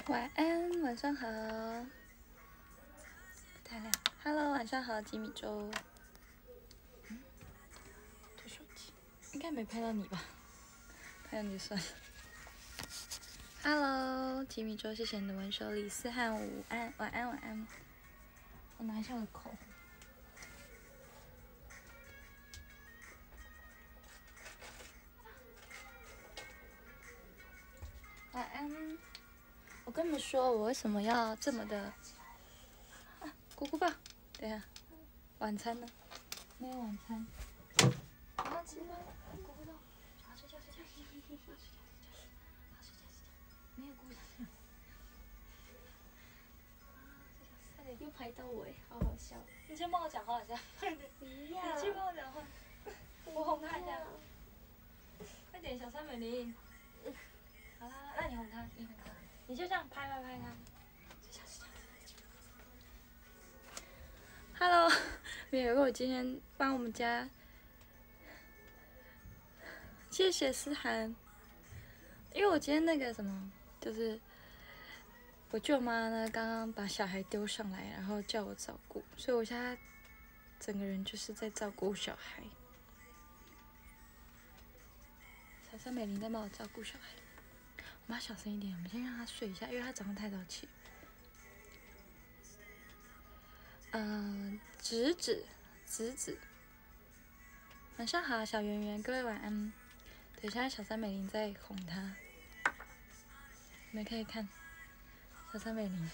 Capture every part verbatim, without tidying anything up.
晚安，晚上好。太亮 ，Hello， 晚上好，吉米周。嗯，这手机应该没拍到你吧？拍到你算了。Hello， 吉米周，谢谢你的文手礼，思汉午安，晚安，晚安。我拿一下我的口红。晚安。我跟你们说，我为什么要这么的？啊，姑姑抱，等一下，晚餐呢？没有晚餐。啊，起来，姑姑抱，好睡觉，睡觉，好睡觉，睡觉，好睡觉，睡觉，没有姑姑。快点，又拍到我哎，好好笑。你先帮我讲话一下。不要。你去帮我讲话。我哄他一下。快点，小三美玲。好啦，那你哄他，你哄他。你就这样拍拍拍他。Hello， 没有，我今天帮我们家，谢谢思涵。因为我今天那个什么，就是我舅妈呢，刚刚把小孩丢上来，然后叫我照顾，所以我现在整个人就是在照顾小孩。小三美玲在帮我照顾小孩。我们要小声一点，我们先让他睡一下，因为他早上太早起。嗯、呃，子子，子子，晚上好，小圆圆，各位晚安。对，现在小三美玲在哄他，你们可以看小三美玲。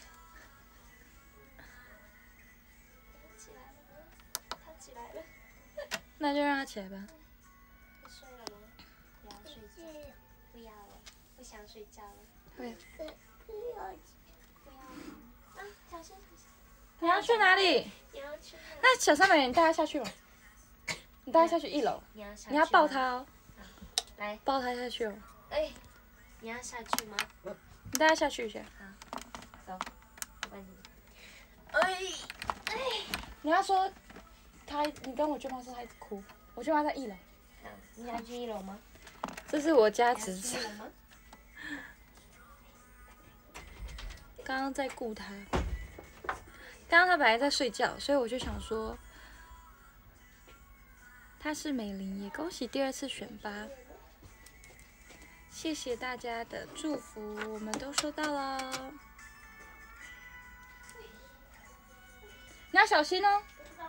起来了，他起来了，那就让他起来吧。 不睡了吗？不要睡觉，不要了，不想睡觉了。 对。 不要，不要啊！小心小心。 你要去哪里？ 你要去哪？ 那小三美玲，你带他下去吧。你带他下去一楼。 你要下去。 你要抱他哦。 来。 抱他下去哦。 哎，你要下去吗？ 你带他下去一下。 好，走，我帮你。哎哎。 你要说他，你跟我舅妈说他一直哭，我舅妈在一楼。 好，你要去一楼吗？ 这是我家侄子。刚刚在顾他，刚刚他本来在睡觉，所以我就想说，他是美玲，也恭喜第二次选拔，谢谢大家的祝福，我们都收到了，你要小心哦。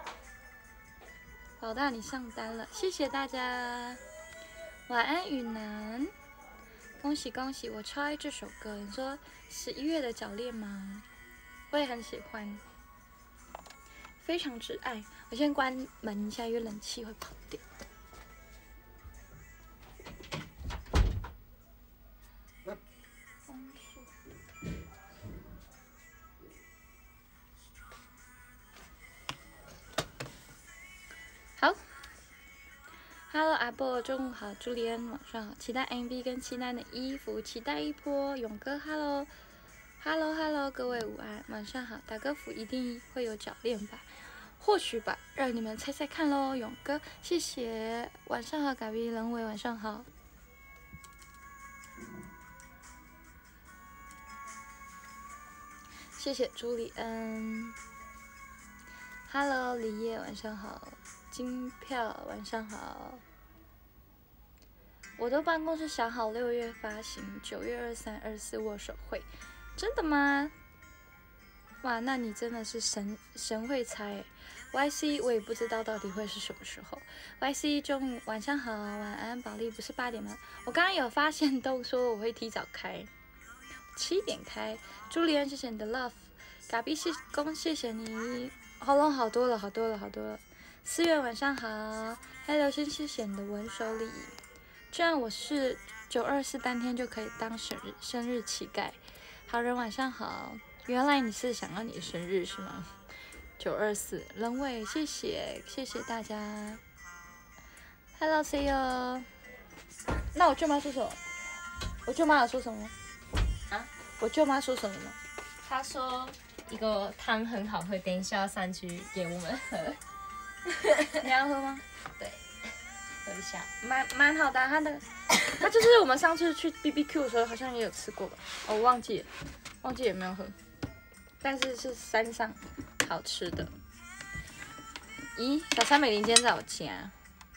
老大，你上单了，谢谢大家，晚安雨楠。恭喜恭喜！我超爱这首歌。你说十一月的铰链吗？我也很喜欢，非常之爱。我先关门一下，因为冷气会跑掉。好。Hello， 阿波，中午好，朱莉安，晚上好，期待 M V 跟期待的衣服，期待一波。勇哥 ，Hello，Hello，Hello， 各位午安，晚上好，打歌服一定会有铰链吧？或许吧，让你们猜猜看喽。勇哥，谢谢，晚上好，嘎比人伟，晚上好。谢谢朱莉安 ，Hello， 李烨，晚上好。金票，晚上好。我的办公室想好六月发行，九月二三、二四握手会，真的吗？哇，那你真的是神神会猜 ！Y C 我也不知道到底会是什么时候。Y C 中午晚上好，晚安，保利不是八点吗？我刚刚有发现都说我会提早开，七点开。朱莉安，谢谢你的 love， 嘎比谢公谢谢你，喉咙好多了，好多了，好多了。四月晚上好，黑流星谢谢你的文手礼，这样我是九二四当天就可以当生日生日乞丐。好人晚上好，原来你是想要你的生日是吗？九二四人伟，谢谢谢谢大家。Hello see you。那我舅妈说什么？我舅妈有说什么？ 啊？ 我舅妈说什么呢？ 她说一个汤很好喝，等一下要上去给我们喝。 你要喝吗？ 对，喝一下。 蛮蛮好的、啊，它的它就是我们上次去 B B Q 的时候好像也有吃过吧？哦，我忘记了。 忘记有没有喝，但是是山上好吃的。咦，小三美玲今天在我家。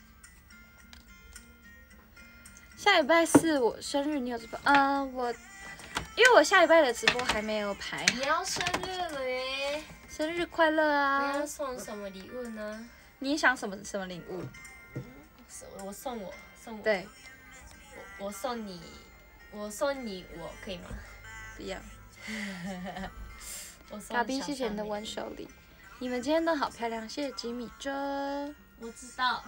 下礼拜四我生日，你有直播？呃，我因为我下礼拜的直播还没有排。 你要生日了耶！ 生日快乐啊！ 我要送什么礼物呢？ 你想什么什么礼物？ 我送我送我。 对。 我我送你，我送你我可以吗？ 不要。 我送嘎逼，谢谢你的温手礼。你们今天都好漂亮，谢谢吉米周。 我知道。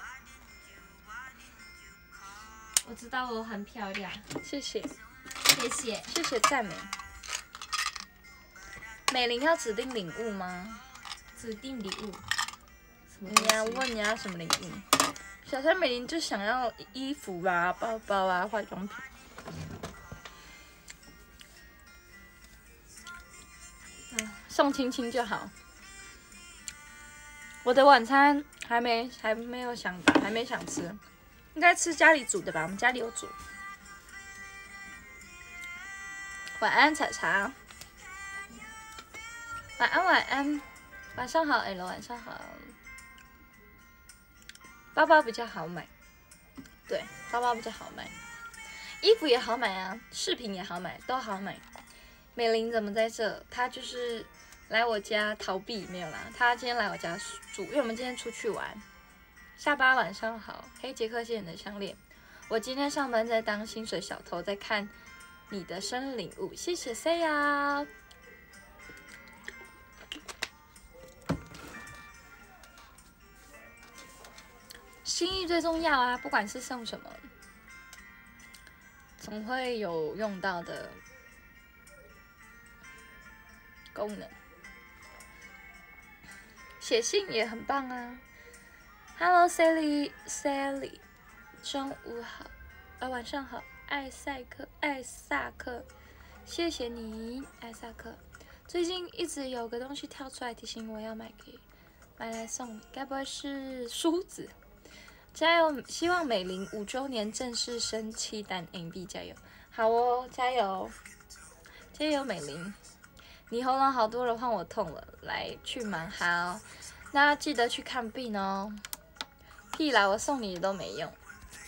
我知道我很漂亮， 谢谢， 谢谢， 谢谢赞美。美玲要指定礼物吗？ 指定礼物。 你要问你要什么礼物？小三美玲就想要衣服啊、包包啊、化妆品。嗯，送亲亲就好。我的晚餐还没还没有想还没想吃。应该吃家里煮的吧，我们家里有煮。晚安，彩茶。晚安，晚安，晚上好 ，L， 晚上好。包包比较好买，对，包包比较好买，衣服也好买啊，饰品也好买，都好买。美玲怎么在这？她就是来我家逃避，没有啦，她今天来我家住，因为我们今天出去玩。下巴晚上好，黑杰克谢谢你的项链。我今天上班在当薪水小偷，在看你的生日礼物，谢谢 C 呀。心意最重要啊，不管是送什么，总会有用到的功能。写信也很棒啊。Hello Sally Sally， 中午好，呃晚上好，艾赛克艾萨克，谢谢你艾萨克。最近一直有个东西跳出来提醒我要买给买来送你，该不会是梳子？加油！希望美玲五周年正式升七单 M B， 加油！好哦，加油！加油美玲！你喉咙好多了，换我痛了，来去忙好，那要记得去看病哦。屁啦，我送你的都没用。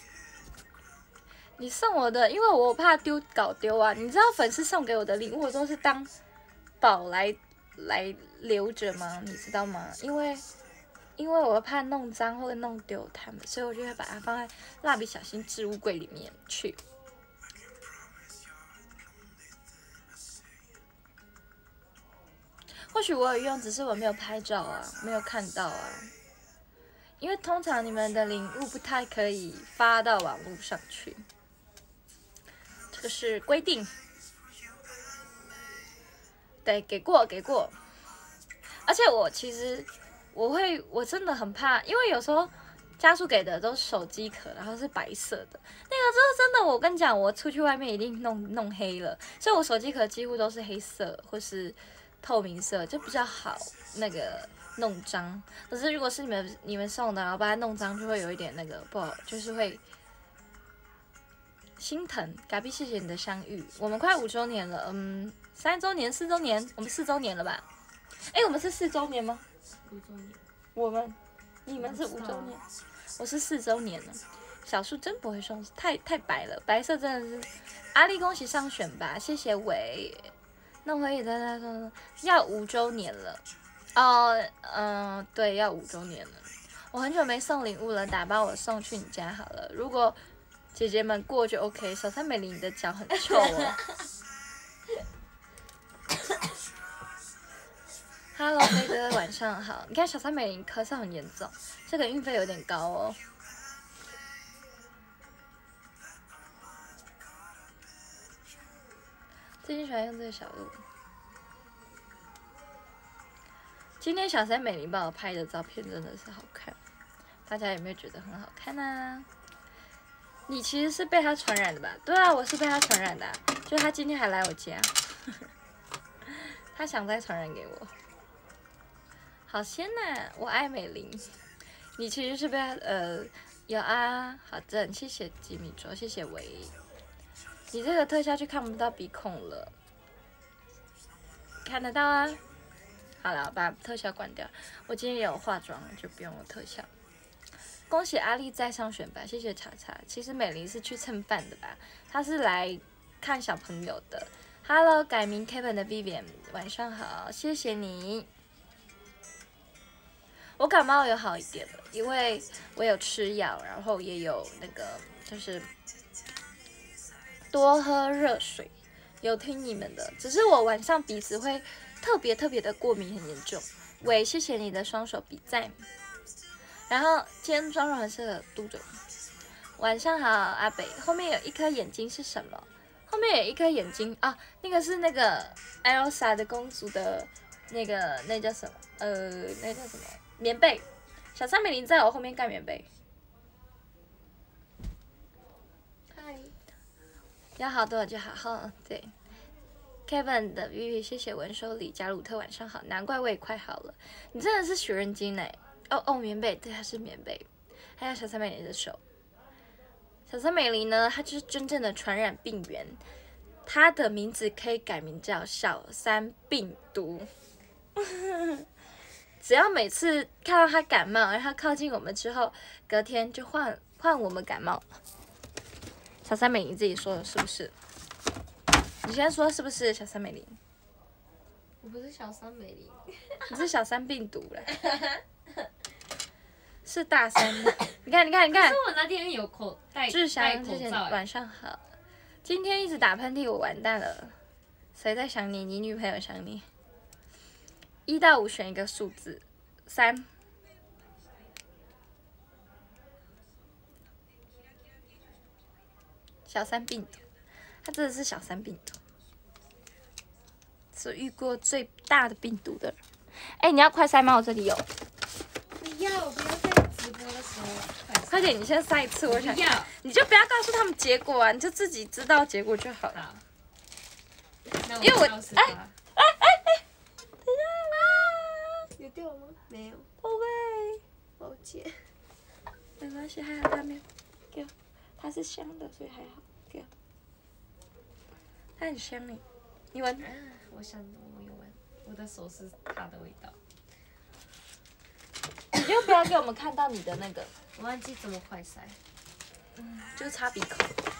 你送我的，因为我怕丢搞丢啊。你知道粉丝送给我的礼物，我都是当宝来来留着吗？你知道吗？因为因为我怕弄脏或者弄丢它们，所以我就会把它放在蜡笔小新置物柜里面去。或许我有用，只是我没有拍照啊，没有看到啊。因为通常你们的礼物不太可以发到网络上去，这个是规定。对，给过给过。而且我其实我会，我真的很怕，因为有时候家属给的都是手机壳，然后是白色的，那个真的真的，我跟你讲，我出去外面一定弄弄黑了，所以我手机壳几乎都是黑色或是透明色，就比较好那个。弄脏，可是如果是你们你们送的，然后把它弄脏，就会有一点那个不好，就是会心疼。嘎比，谢谢你的相遇，我们快五周年了，嗯，三周年、四周年，我们四周年了吧？哎，我们是四周年吗？ 五周年。 我们，你们是五周年，我是四周年了。小树真不会送，太太白了，白色真的是。阿丽，恭喜上选吧，谢谢伟。弄回也在那说要五周年了。哦，嗯、呃，对，要五周年了。我很久没送礼物了，打包我送去你家好了。如果姐姐们过就 OK。小三美玲，你的脚很臭哦。Hello， 飞哥，晚上好。你看小三美玲咳嗽很严重，这个运费有点高哦。最近喜欢用这个小鹿。今天小三美玲帮我拍的照片真的是好看，大家有没有觉得很好看呢、啊？你其实是被他传染的吧？对啊，我是被他传染的、啊，就他今天还来我家，他想再传染给我，好鲜呐、啊！我爱美玲，你其实是被他呃有啊，好正，谢谢吉米卓，谢谢维，你这个特效就看不到鼻孔了。 看得到啊。好了，把特效关掉。我今天也有化妆了，就不用有特效。恭喜阿丽再上选拔，谢谢查查。其实美玲是去蹭饭的吧？她是来看小朋友的。Hello， 改名 Kevin 的 Vivian， 晚上好，谢谢你。我感冒有好一点了，因为我有吃药，然后也有那个就是多喝热水。有听你们的，只是我晚上鼻子会特别特别的过敏，很严重。喂，谢谢你的双手比赞。然后今天妆容很适合嘟嘴。晚上好，阿北。后面有一颗眼睛是什么？后面有一颗眼睛啊，那个是那个 Elsa 的公主的那个那叫什么？呃，那叫什么？棉被。小三美玲在我后面盖棉被。 嗨。 要好多少就好，哈，对。Kevin 的 Vivi， 谢谢文收里加鲁特，晚上好，难怪我也快好了，你真的是学人精哎！哦哦，棉被，对，它是棉被。还有小三美玲的手，小三美玲呢，她就是真正的传染病源，她的名字可以改名叫小三病毒。只要每次看到她感冒，然后靠近我们之后，隔天就换换我们感冒。小三美玲自己说的是不是？你先说是不是小三美玲？ 我不是小三美玲， 你是小三病毒了。是大三。你看，你看，你看。 可是我那天有口戴志戴祥，谢谢你， 口罩。 晚上好。今天一直打喷嚏，我完蛋了。谁在想你？你女朋友想你。一到五选一个数字，三。小三病毒，他真的是小三病毒，是遇过最大的病毒的人。哎、欸，你要快塞吗？我这里有。 不要，不要在直播的时候快快点，你先塞一次，我想。 不要。 你就不要告诉他们结果啊，你就自己知道结果就好了。 好。那我因为我告诉他。 哎哎哎哎，等一下啦。 有掉吗？没有。 宝贝， 抱歉。 没关系，还好它没有。给我，它是香的，所以还好。给我，它很香诶，你闻。 啊，我想我有闻，我的手是它的味道。 你就不要给我们看到你的那个。 我忘记怎么快塞。 嗯，就是擦鼻孔。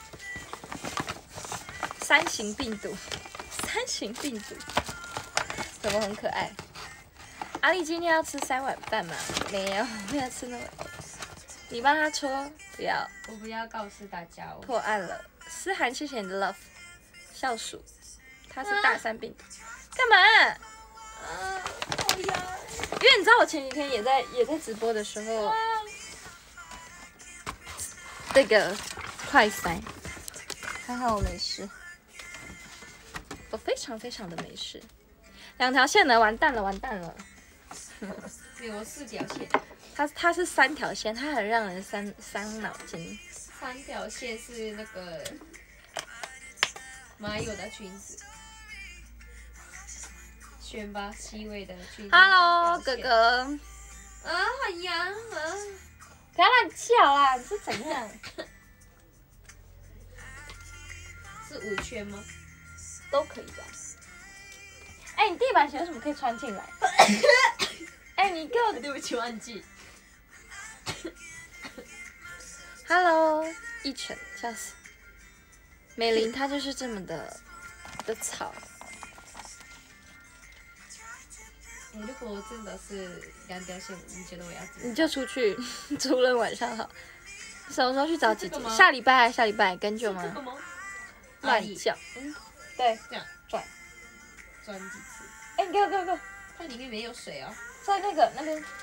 三型病毒，三型病毒，怎么很可爱？阿丽今天要吃三碗饭吗？没有，不要吃那么多。你帮他戳，不要。 我不要告诉大家哦。 破案了，思涵，谢谢你的 love， 笑鼠，他是大三病毒，干嘛？ 啊，好呀。 因为你知道我前几天也在也在直播的时候，这个快塞，还好我没事，我非常非常的没事。两条线呢，完蛋了，完蛋了。 对，我四条线。 它它是三条线，它很让人伤伤脑筋。 三条线是那个马友的裙子。选吧，七位的裙子。 Hello， 哥哥。 啊，好痒啊！ 不要乱叫啦，你是怎样？ 是五圈吗？ 都可以吧。哎、欸，你地板鞋为什么可以穿进来？哎、欸，你给我， 对不起，忘记。 Hello， 一晨，笑死。美玲她就是这么的的吵。 哎、欸，如果真的是两条线，你觉得我要怎么？ 你就出去，主人晚上好。什么时候去找姐姐？下礼拜，下礼拜跟舅吗？乱叫，嗯，对， 这样转， 转几次？ 哎、欸，你给我，给我，给我。 它里面没有水哦。 在那个那边。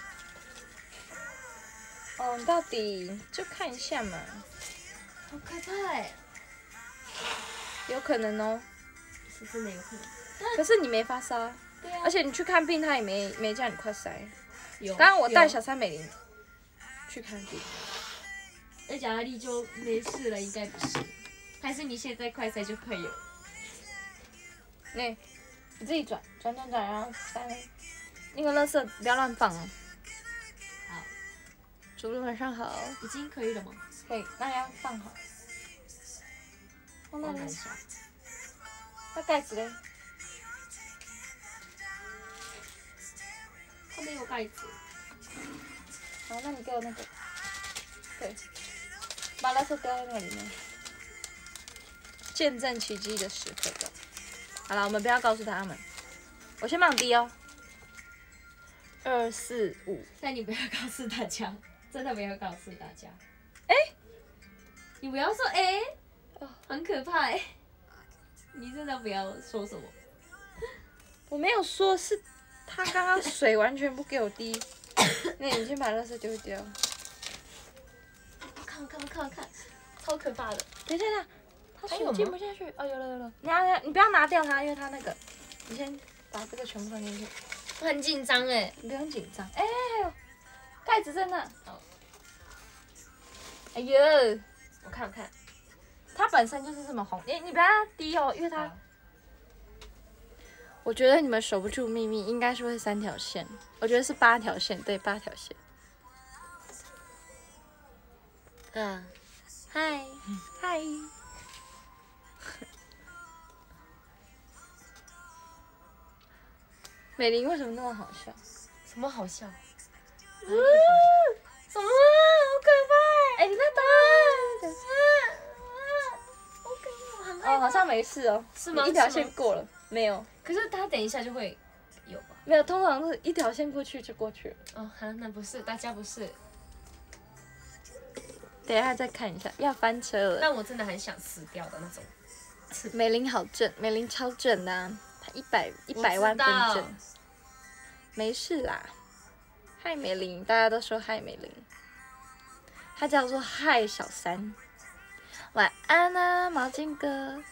哦，你到底就看一下嘛。 好可怕哎！ 有可能哦。 是真的有可能。 可是你没发烧。 对啊。 而且你去看病，他也没没叫你快塞。 有。 刚刚我带小三美玲去看病。 而且阿丽就没事了，应该不是。还是你现在快塞就可以了。 那、欸，你自己转转转转，然后塞。那个垃圾不要乱放哦。 好。 主人晚上好。 已经可以了吗？ 可以，那要放好。放那里。那盖子嘞？ 它没有盖子。 好，那你给我那个，对，麻辣色掉在那个里面，见证奇迹的时刻的。好了，我们不要告诉他们，我先放低哦。二四五， 但你不要告诉大家，真的不要告诉大家。 哎、 欸，你不要说哎、欸，哦，很可怕哎、欸。你真的不要说什么。 我没有说，是他刚刚水完全不给我滴。那你先把垃圾丢掉。 看看看看，超可怕的。 等一下，等它水进不下去。哦，有了有了。你要你不要拿掉它，因为它那个，你先把这个全部放进去。 我很紧张哎。 你不用紧张。哎、欸，盖子在那。哦。哎呦， 我看看。 它本身就是这么红，你你不要滴哦，因为它。我觉得你们守不住秘密，应该是会三条线。我觉得是八条线，对，八条线。 嗯，嗨， 嗨。美玲为什么那么好笑？ 什么好笑？ 什么？好可怕！哎、欸，你在打？ 好可怕！ 哦，好像没事哦。 是吗？ 一条线过了，没有。 可是它等一下就会有吧？ 没有，通常是一条线过去就过去了。 哦，好，那不是，大家不是。 等一下再看一下，要翻车了。 那我真的很想死掉的那种。 美玲好正，美玲超正的、啊，她一百一百万分正。没事啦，嗨美玲，大家都说嗨美玲。她叫做嗨小三。晚安啊，毛巾哥。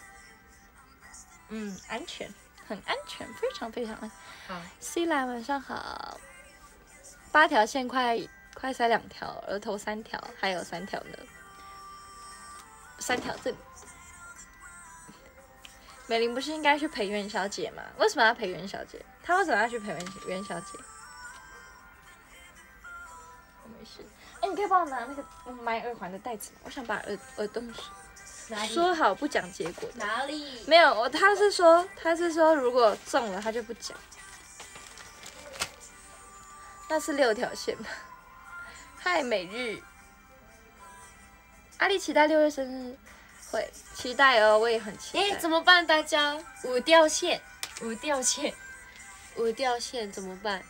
嗯，安全，很安全，非常非常安全。 好 ，C 兰晚上好。八条线快快塞两条，额头三条，还有三条呢。三条这里。美玲不是应该去陪元小姐吗？为什么要陪元小姐？她为什么要去陪元元小姐？我没事。哎、欸，你可以帮我拿那个买耳环的袋子吗？我想把耳耳洞说好不讲结果。 哪里？ 没有，我他是说他是说如果中了他就不讲。那是六条线吧？嗨，每日。阿丽期待六月生日会，期待哦，我也很期待。 哎、欸，怎么办？大家五掉线，五掉线，五掉线怎么办？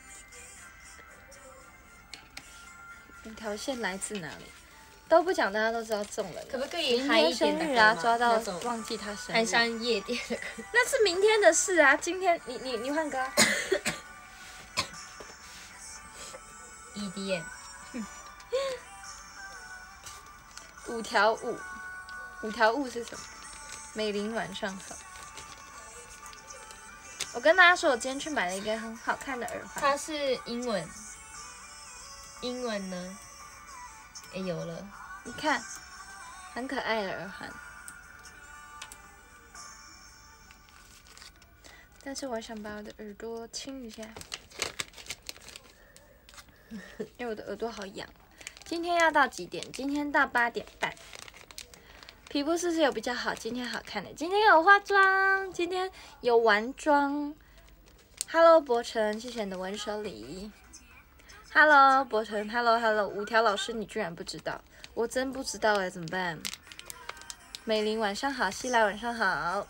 五条线来自哪里？都不讲，大家都知道中了。 可不可以明嗨天生日啊，抓到忘记他生日。 寒山夜店的歌， 那是明天的事啊，今天你你你换歌、啊。 E D M。 五条悟，五条悟是什么？美玲晚上好。我跟大家说，我今天去买了一个很好看的耳环。 它是英文。英文呢？哎，有了。 你看，很可爱的耳环。但是我想把我的耳朵亲一下，因为我的耳朵好痒。今天要到几点？今天到八点半。皮肤是不是有比较好？今天好看的，今天有化妆，今天有完妆。Hello， 博成，谢谢你的文手礼。Hello， 博成 ，Hello Hello， 五条老师你居然不知道，我真不知道哎，怎么办？美玲晚上好，西来晚上好。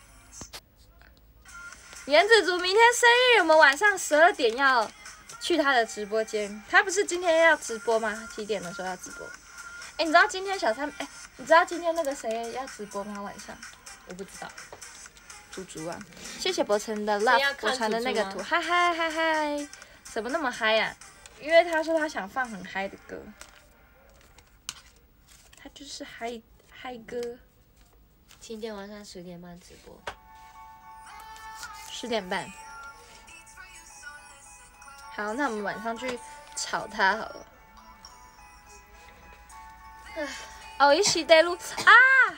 颜子竹明天生日，我们晚上十二点要去他的直播间。他不是今天要直播吗？几点的时候要直播？哎，你知道今天小三哎，你知道今天那个谁要直播吗？晚上？ 我不知道。 猪猪啊，谢谢博成的 love， 我传的那个图，嗨嗨嗨嗨，怎么那么嗨呀、啊？因为他说他想放很嗨的歌，他就是嗨嗨歌。 今天晚上十点半直播。 十点半。好，那我们晚上去吵他好了。哦，一起带路啊！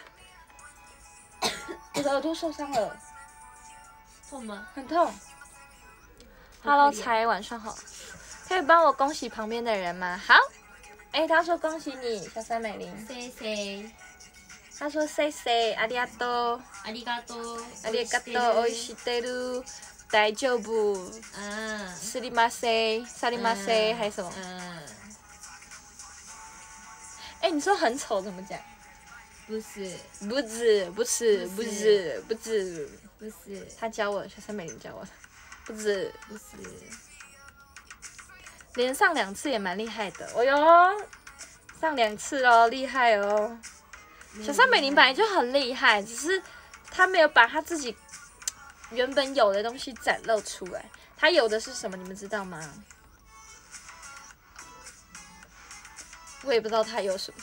我的耳朵受伤了。 痛吗？ 很痛。Hello， 才晚上好。可以帮我恭喜旁边的人吗？好。哎、欸，他说恭喜你，小三美玲。 谢谢。 他说谢谢，ありがとう。 ありがとう。 ありがとう、おいしてる。 大丈夫， 嗯， 斯里马塞，萨里马塞，还有什么？ 嗯， 哎，你说很丑怎么讲？ 不是， 不是，不是，不是，不是， 不是， 他教我，小三美玲教我的，不是， 不是， 连上两次也蛮厉害的，哦哟，上两次哦，厉害哦。小三美玲本来就很厉害，只是她没有把她自己原本有的东西展露出来。她有的是什么？你们知道吗？我也不知道她有什么。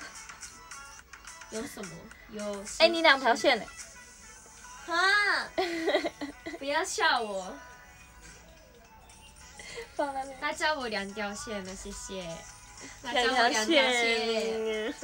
有什么？有。 哎、欸，你两条线呢？ 哈！不要笑我。 放那边。 他教我两条线了，谢谢。他两教我条两条线。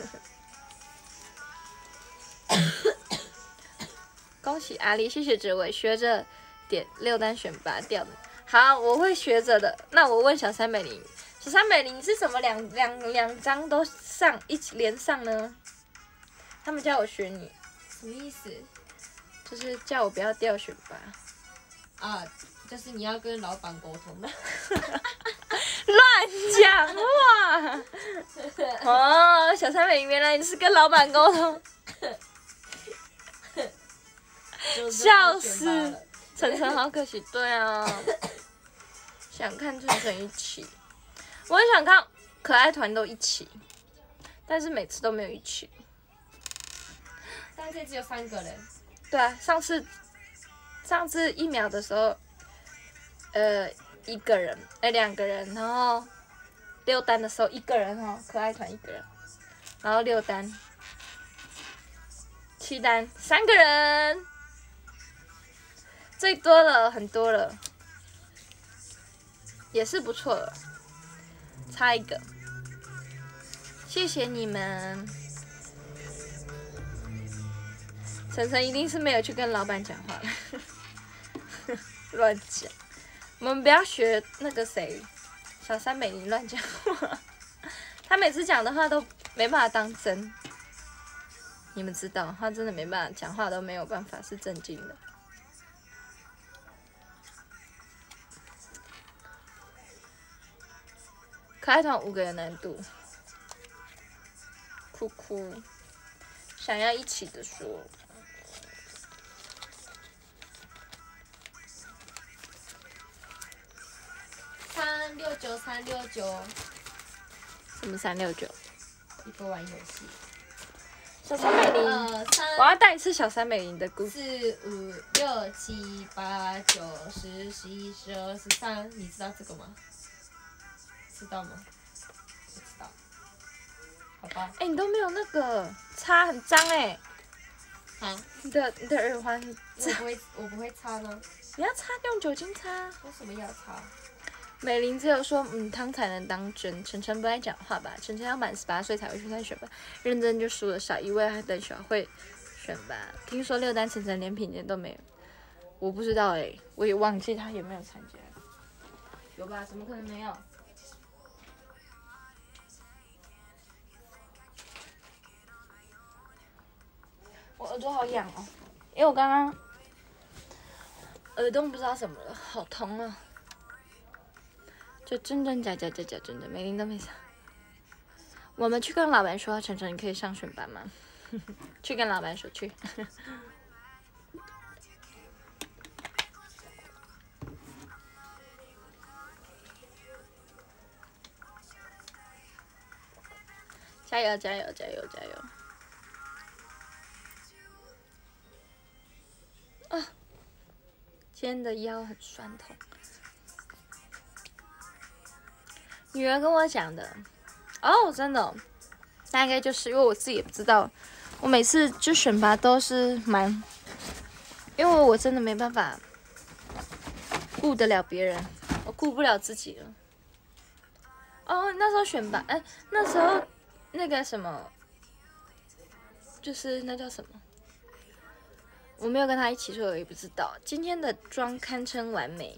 恭喜阿丽，谢谢哲伟，学着点六单选拔掉的。好，我会学着的。那我问小三美玲，小三美玲是怎么两两两张都上一起连上呢？他们叫我学你， 什么意思？ 就是叫我不要掉选拔。 啊，就是你要跟老板沟通的。 乱讲话！哦，小三美玲，原来你是跟老板沟通。笑死！晨晨好可惜，对啊，想看晨晨一起，我很想看可爱团都一起，但是每次都没有一起。 但这只有三个人。 对啊，上次上次一秒的时候，呃，一个人，哎，两个人，然后六单的时候一个人哦，可爱团一个人，然后六单，七单三个人。最多了，很多了，也是不错了，差一个，谢谢你们。晨晨一定是没有去跟老板讲话了，乱讲。我们不要学那个谁，小三美玲乱讲话，他每次讲的话都没办法当真，你们知道，他真的没办法讲话，都没有办法是正经的。可爱团五个人难度，哭哭，想要一起的说， 三六九三六九， 什么三六九？ 一个玩游戏。 小三美玲， 呃，三我要带一次小三美玲的故四五六七八九十十一十二十三，你知道这个吗？知道吗？不知道。好吧。 哎、欸，你都没有那个擦，很脏哎、欸。 啊？ 你的你的耳环， 我不会，我不会擦呢。 你要擦，用酒精擦。 为什么要擦？ 美玲只有说嗯汤才能当真，晨晨不爱讲话吧？晨晨要满十八岁才会去参选吧？认真就输了少一位，还等小慧选吧。听说六单晨晨连品鉴都没有，我不知道哎、欸，我也忘记他有没有参加。有吧？怎么可能没有？我耳朵好痒哦，因为我刚刚耳洞不知道怎么了，好痛啊！就真真假假假假真的，美玲都没上。我们去跟老板说，晨晨你可以上选拔吗？去跟老板说去。加油加油加油加油！啊，今天的腰很酸痛。女儿跟我讲的，哦，真的、哦，大概就是因为我自己也不知道，我每次就选拔都是蛮，因为我真的没办法顾得了别人，我顾不了自己了。哦，那时候选拔，哎，那时候那个什么，就是那叫什么？我没有跟他一起，所以我也不知道。今天的妆堪称完美。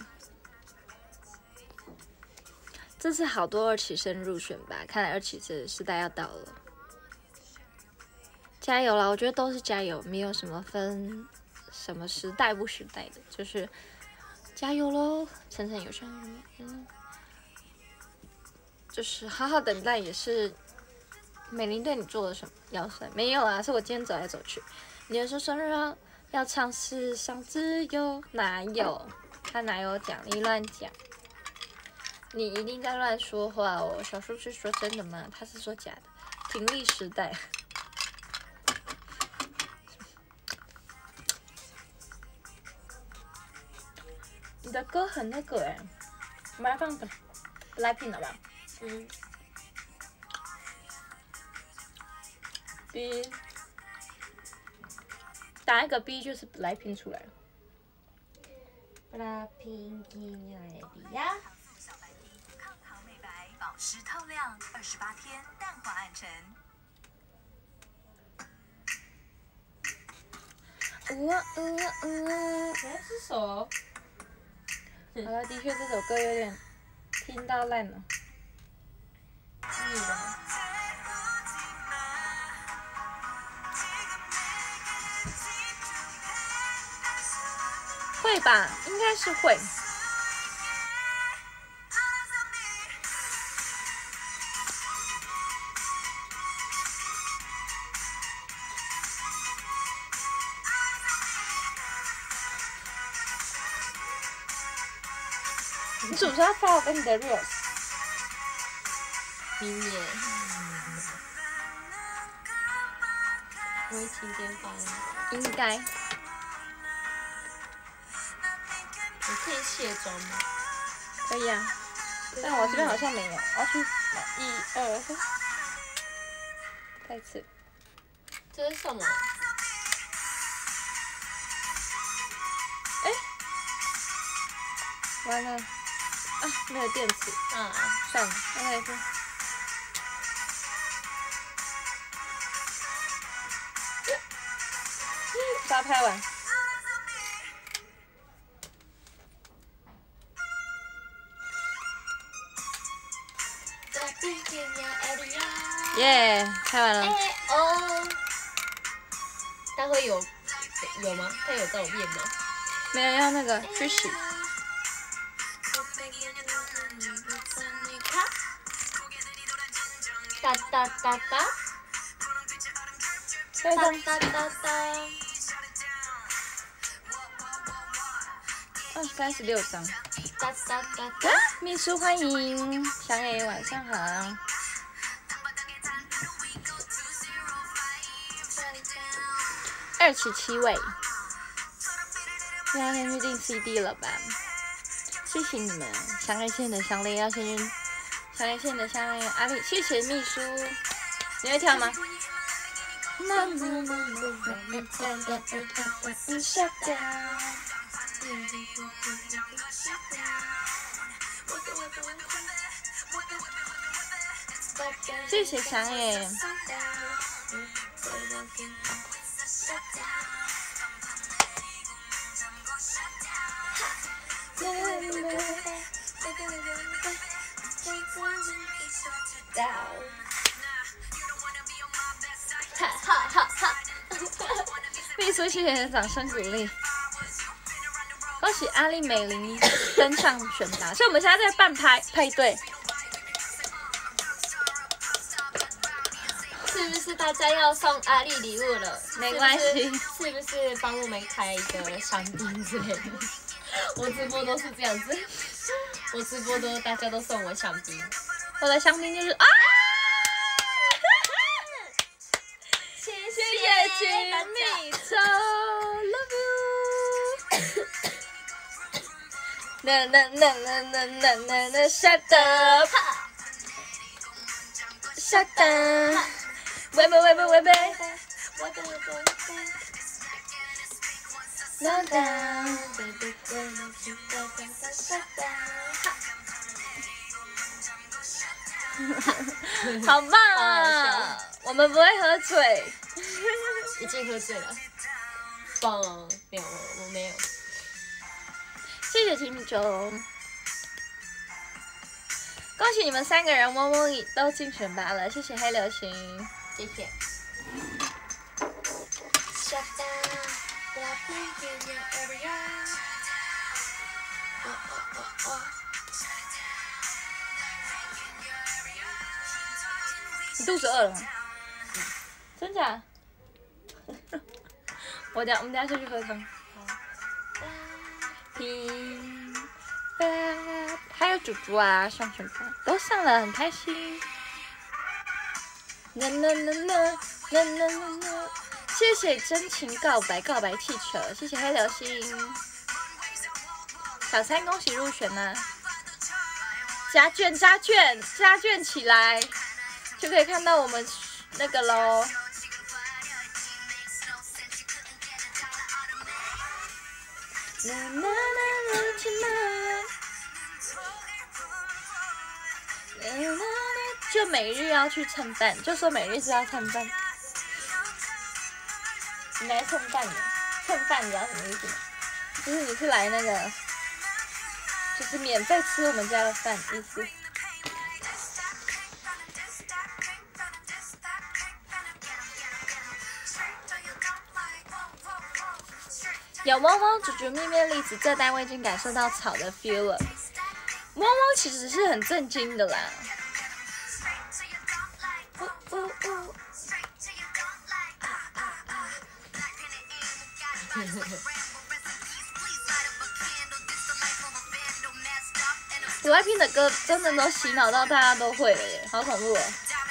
这次好多二期生入选吧，看来二期生时代要到了，加油啦！我觉得都是加油，没有什么分什么时代不时代的，就是加油喽！晨晨有生日，嗯，就是好好等待，也是美玲对你做了什么？要塞，没有啊，是我今天走来走去。你有说生日啊？要唱世上自由，哪有？他哪有讲？你乱讲！你一定在乱说话哦。小叔是说真的吗？他是说假的。停力时代。你的歌很那个哎，我们来放 Blackpink 好不好？ 嗯。 B， 打一个 B 就是 Blackpink 出来了。 Blackpink in Area。 小白瓶抗糖美白，保湿透亮，二十八天淡化暗沉。 呜啊呜啊呜啊！ 来这首。 好了，的确这首歌有点听到烂了。 腻了。 会吧，应该是会。你什么时候要发我跟你的 reels？ 明年。我会晴天发那应该。 我可以卸妆吗？ 可以啊，但我这边好像没有，我要去买一二三，再一次。 这是什么？ 哎，完了，啊，没有电池。 啊， 算了，再来一次。沙拍完。耶，拍完了。 哎哦，他会有有吗？他有照片吗？ 没有，要那个去洗。 哒哒哒哒， 对哒的。 哒哒哒。 哦，三十六张。 哒哒哒哒。 秘书欢迎，小野晚上好。二十七位，现在先去订 C D 了吧？谢谢你们，香内线的香类要先去，香内线的香类阿里，谢谢秘书，你会跳吗？谢谢香野。 哈哈哈哈！ 秘书，谢谢你的掌声鼓励。恭喜阿丽美玲登上选拔，所以我们现在在办派配对。 是不是大家要送阿丽礼物了？ 没关系是不是，是不是帮我们开一个香槟之类的？我直播都是这样子，我直播都大家都送我香槟。 我的香槟就是啊！ 谢谢谢君蜜粥 ，love you。那那那那那那那那 shut up，shut up，喂喂喂喂喂喂。No down， 好棒啊！我们不会喝醉， 已经喝醉了。棒，没有，我没有。 谢谢提米粥，恭喜你们三个人摸摸里都进选拔了，谢谢黑流星， 谢谢。 你肚子饿了吗？真假？我等下我们等下先去喝汤。平凡，还有猪猪啊，上什么都上了，很开心。啦啦啦啦啦啦啦啦！谢谢真情告白告白气球，谢谢黑流星。小三恭喜入选呢、啊！加券加券加券起来，就可以看到我们那个喽。啦啦啦啦啦啦！就每日要去蹭饭，就说每日是要蹭饭。你来蹭饭的，蹭饭你知道什么意思吗？就是你是来那个，就是免费吃我们家的饭意思。有汪汪、猪猪、面面、栗子，这单位已经感受到草的 feel 了。汪汪其实是很震惊的啦。呜呜呜！古爱拼的歌真的都洗脑到大家都会了耶，好恐怖哦！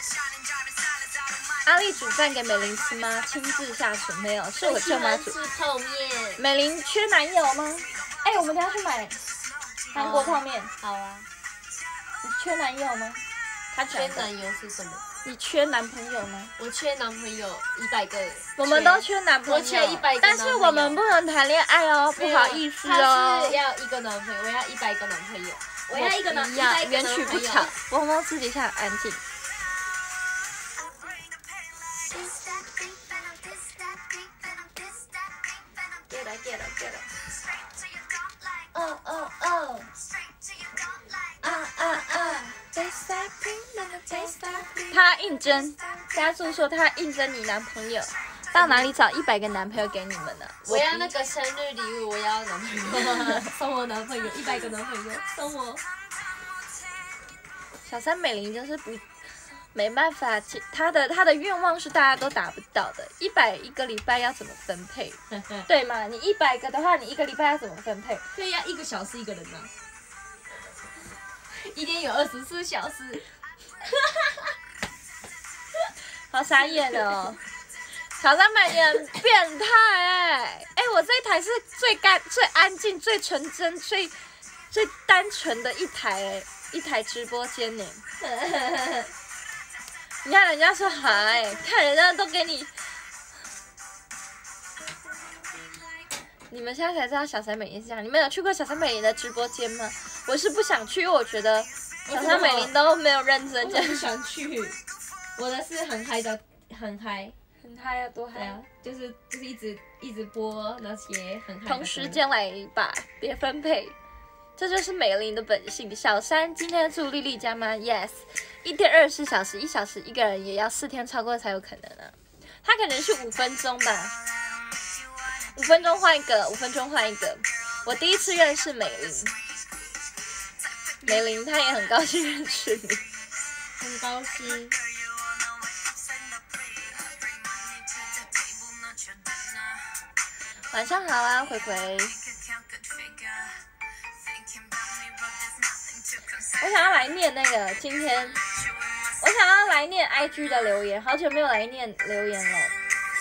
阿丽煮饭给美玲吃吗？亲自下厨没有，是我舅妈煮。 吃泡面。 美玲缺男友吗？哎、欸，我们等下去买韩国泡面。 好啊。 你缺男友吗？他缺男友是什么？ 你缺男朋友吗？ 我缺男朋友一百个。 我们都缺男朋友。 我缺一百个。 但是我们不能谈恋爱哦，不好意思哦。他是要一个男朋友，我要一百个男朋友。我要一个男，一百个男朋友。缘曲不巧，汪汪私底下安静。get 了 get 了 get 了。哦哦哦。啊啊啊！他应征，加速说他应征你男朋友，到哪里找一百个男朋友给你们呢？ 我要那个生日礼物，我要男朋友，送我男朋友，一百个男朋友送我。 小三美玲就是不没办法，她的她的愿望是大家都达不到的，一百一个礼拜要怎么分配？对吗？你一百个的话，你一个礼拜要怎么分配？ 所以要一个小时一个人呢、啊。一天有二十四小时， 好傻眼哦！小三美玲变态哎、欸、哎、欸，我这一台是最干、最安静、最纯真、最最单纯的一台哎、欸，一台直播间呢、欸。你看人家说嗨，看人家都给你，你们现在才知道小三美玲是这样。你们有去过小三美玲的直播间吗？我是不想去，因为我觉得小三美玲都没有认真讲。 我不想去，我的是很嗨的，很嗨， 很嗨啊，多嗨啊！就是就是一直一直播那些很嗨。 同时间来一把，别分配，这就是美玲的本性。小三今天住丽丽家吗 ？Yes， 一天二十四小时，一小时一个人也要四天超过才有可能啊。他可能是五分钟吧，五分钟换一个，五分钟换一个。我第一次认识美玲。美玲她也很高兴认识你， 很高兴。 晚上好啊，回回。我想要来念那个今天，我想要来念 I G 的留言，好久没有来念留言了。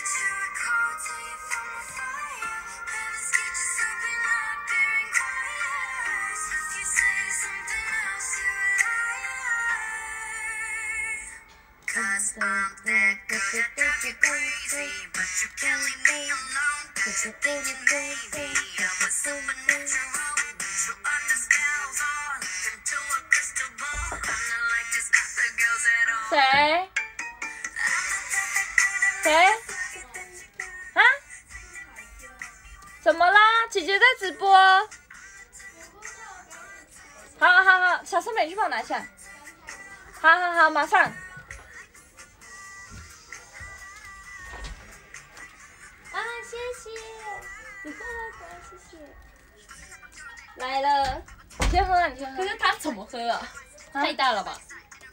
谁？谁？啊？怎么啦？姐姐在直播。好好好，小三美，你去帮我拿下。好好好，马上。啊，谢谢，你过来过来，谢谢。 来了， 你先喝啊，你先喝可。是它怎么喝啊？太大了吧？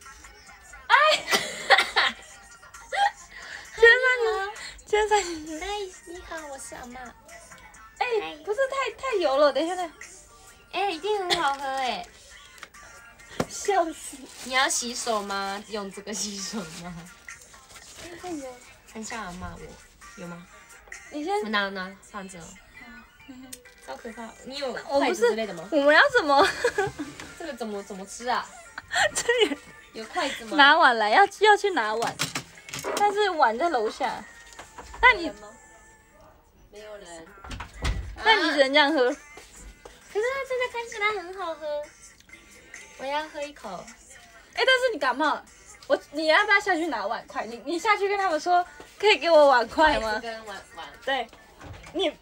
先上去，先上去。 嗨，你好，我是阿妈。 哎，不是太太油了，等一下再。 哎，一定很好喝哎。 笑死！ 你要洗手吗？用这个洗手吗？ 太油了。 很像阿妈我，有吗？ 你先。 我拿拿放着哦。超可怕！你有我不是筷子之类的吗？ 我们要怎么？ 这个怎么怎么吃啊？ 这也有筷子吗？ 拿碗来，要要去拿碗，但是碗在楼下。那你没有人。 那你只能这样喝。 可是它真的看起来很好喝，我要喝一口。 哎，但是你感冒了，我你要不要下去拿碗筷？你你下去跟他们说，可以给我碗筷吗？ 跟碗碗。 对，你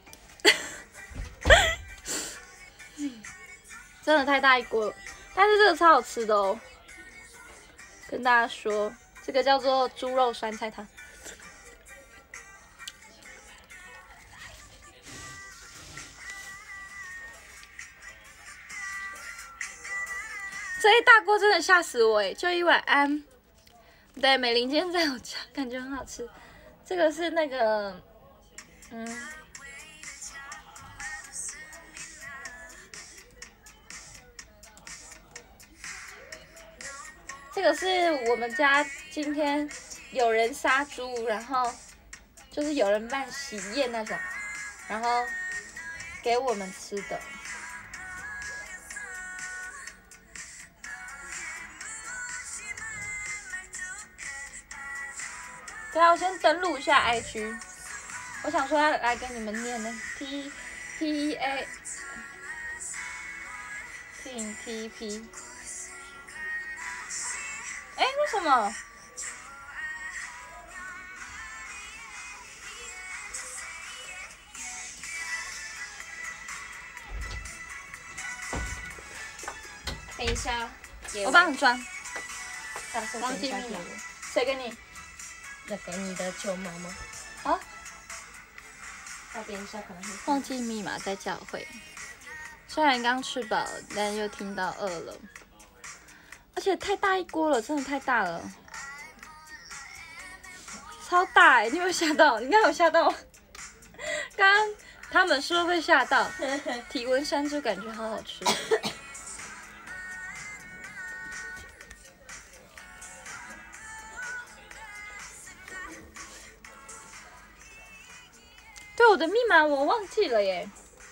真的太大一锅了，但是这个超好吃的哦。跟大家说，这个叫做猪肉酸菜汤。这一大锅真的吓死我哎！就一碗安，对，美玲今天在我家，感觉很好吃。这个是那个，嗯，这个是我们家今天有人杀猪，然后就是有人办喜宴那种，然后给我们吃的。对啊，我先登录一下 I G， 我想说要来跟你们念呢 T T A T T P， 哎，为什么？ 等一下， 我帮你装， 大声忘记密码等一下给我。 谁给你？ 那个你的舅妈吗？ 啊？ 他等一下可能会。 忘记密码在教会。虽然刚吃饱，但又听到饿了，而且太大一锅了，真的太大了，超大哎、欸！你有没有吓到？你刚刚有吓到吗？刚刚他们说会吓到，体温山猪感觉好好吃。对，我的密码我忘记了耶。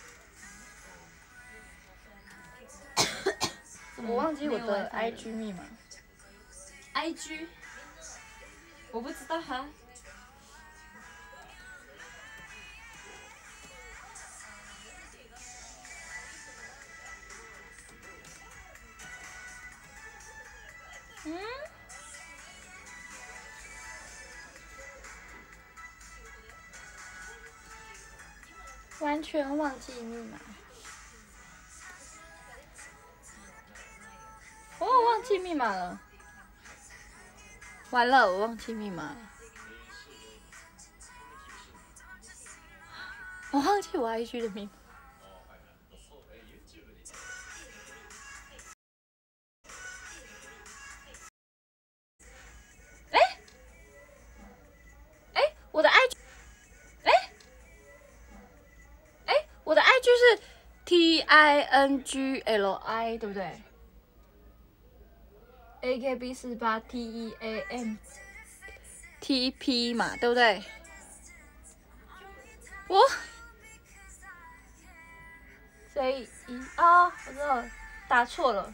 我忘记我的 I G 密码。 I G， 我不知道哈。 嗯？完全忘记密码。哦，我忘记密码了。完了，我忘记密码了。我忘记我 I G 的密码。哎哎，我的 I G， 哎哎，我的 I G 是 T I N G L I， 对不对？A K B 四八 T E A M T P 嘛，对不对？我 J E 啊，我知道了，打错了。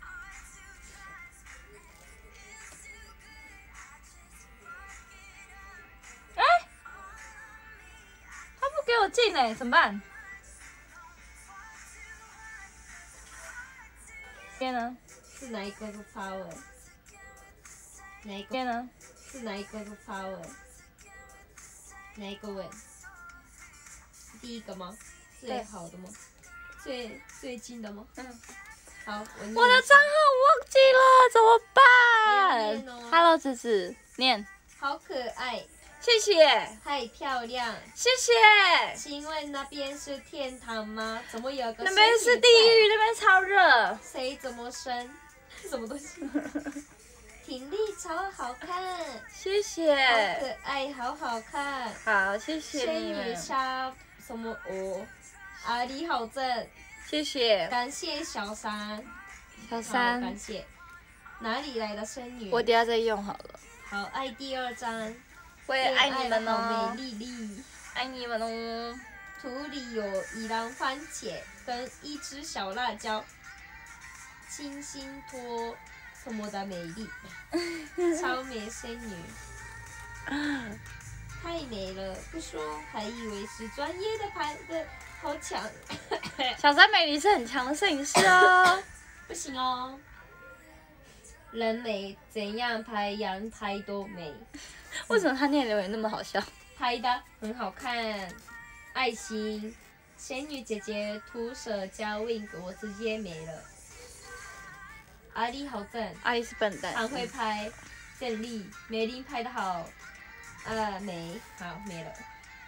哎，他不给我进哎，怎么办？这边呢？ 是哪一个的发文？哪一个？ 这边呢？ 是哪一个的发文？哪一个文？第一个吗？最好的吗？最最近的吗？ 嗯。 好，我念我的账号忘记了，怎么我要念办哦 ？Hello，子子，念。 好可爱。 谢谢， 太漂亮。 谢谢。 请问那边是天堂吗？怎么有个那边是地狱，那边超热。 谁怎么生？什么东西？挺立超好看， 谢谢。 好可爱，好好看。 好，谢谢仙女你们。 沙什么哦？阿里好正， 谢谢。 感谢小三。好， 小三， 感谢。哪里来的仙女？ 我等下再用好了。 好，爱第二张。 我也爱你们好哦， 美丽丽。 爱你们哦。 土里有一篮番茄跟一只小辣椒，清新脱什么的美丽，超美仙女，太美了，不说还以为是专业的拍的，好强。 小三美你是很强的摄影师哦。 不行哦，人美怎样拍洋拍都美， 为什么他念留言那么好笑？ 拍的很好看，爱心，仙女姐姐涂舍加 wink 我直接没了。阿丽好正， 阿丽是笨蛋。 很会拍，郑丽，美玲拍的好，啊美，好没了。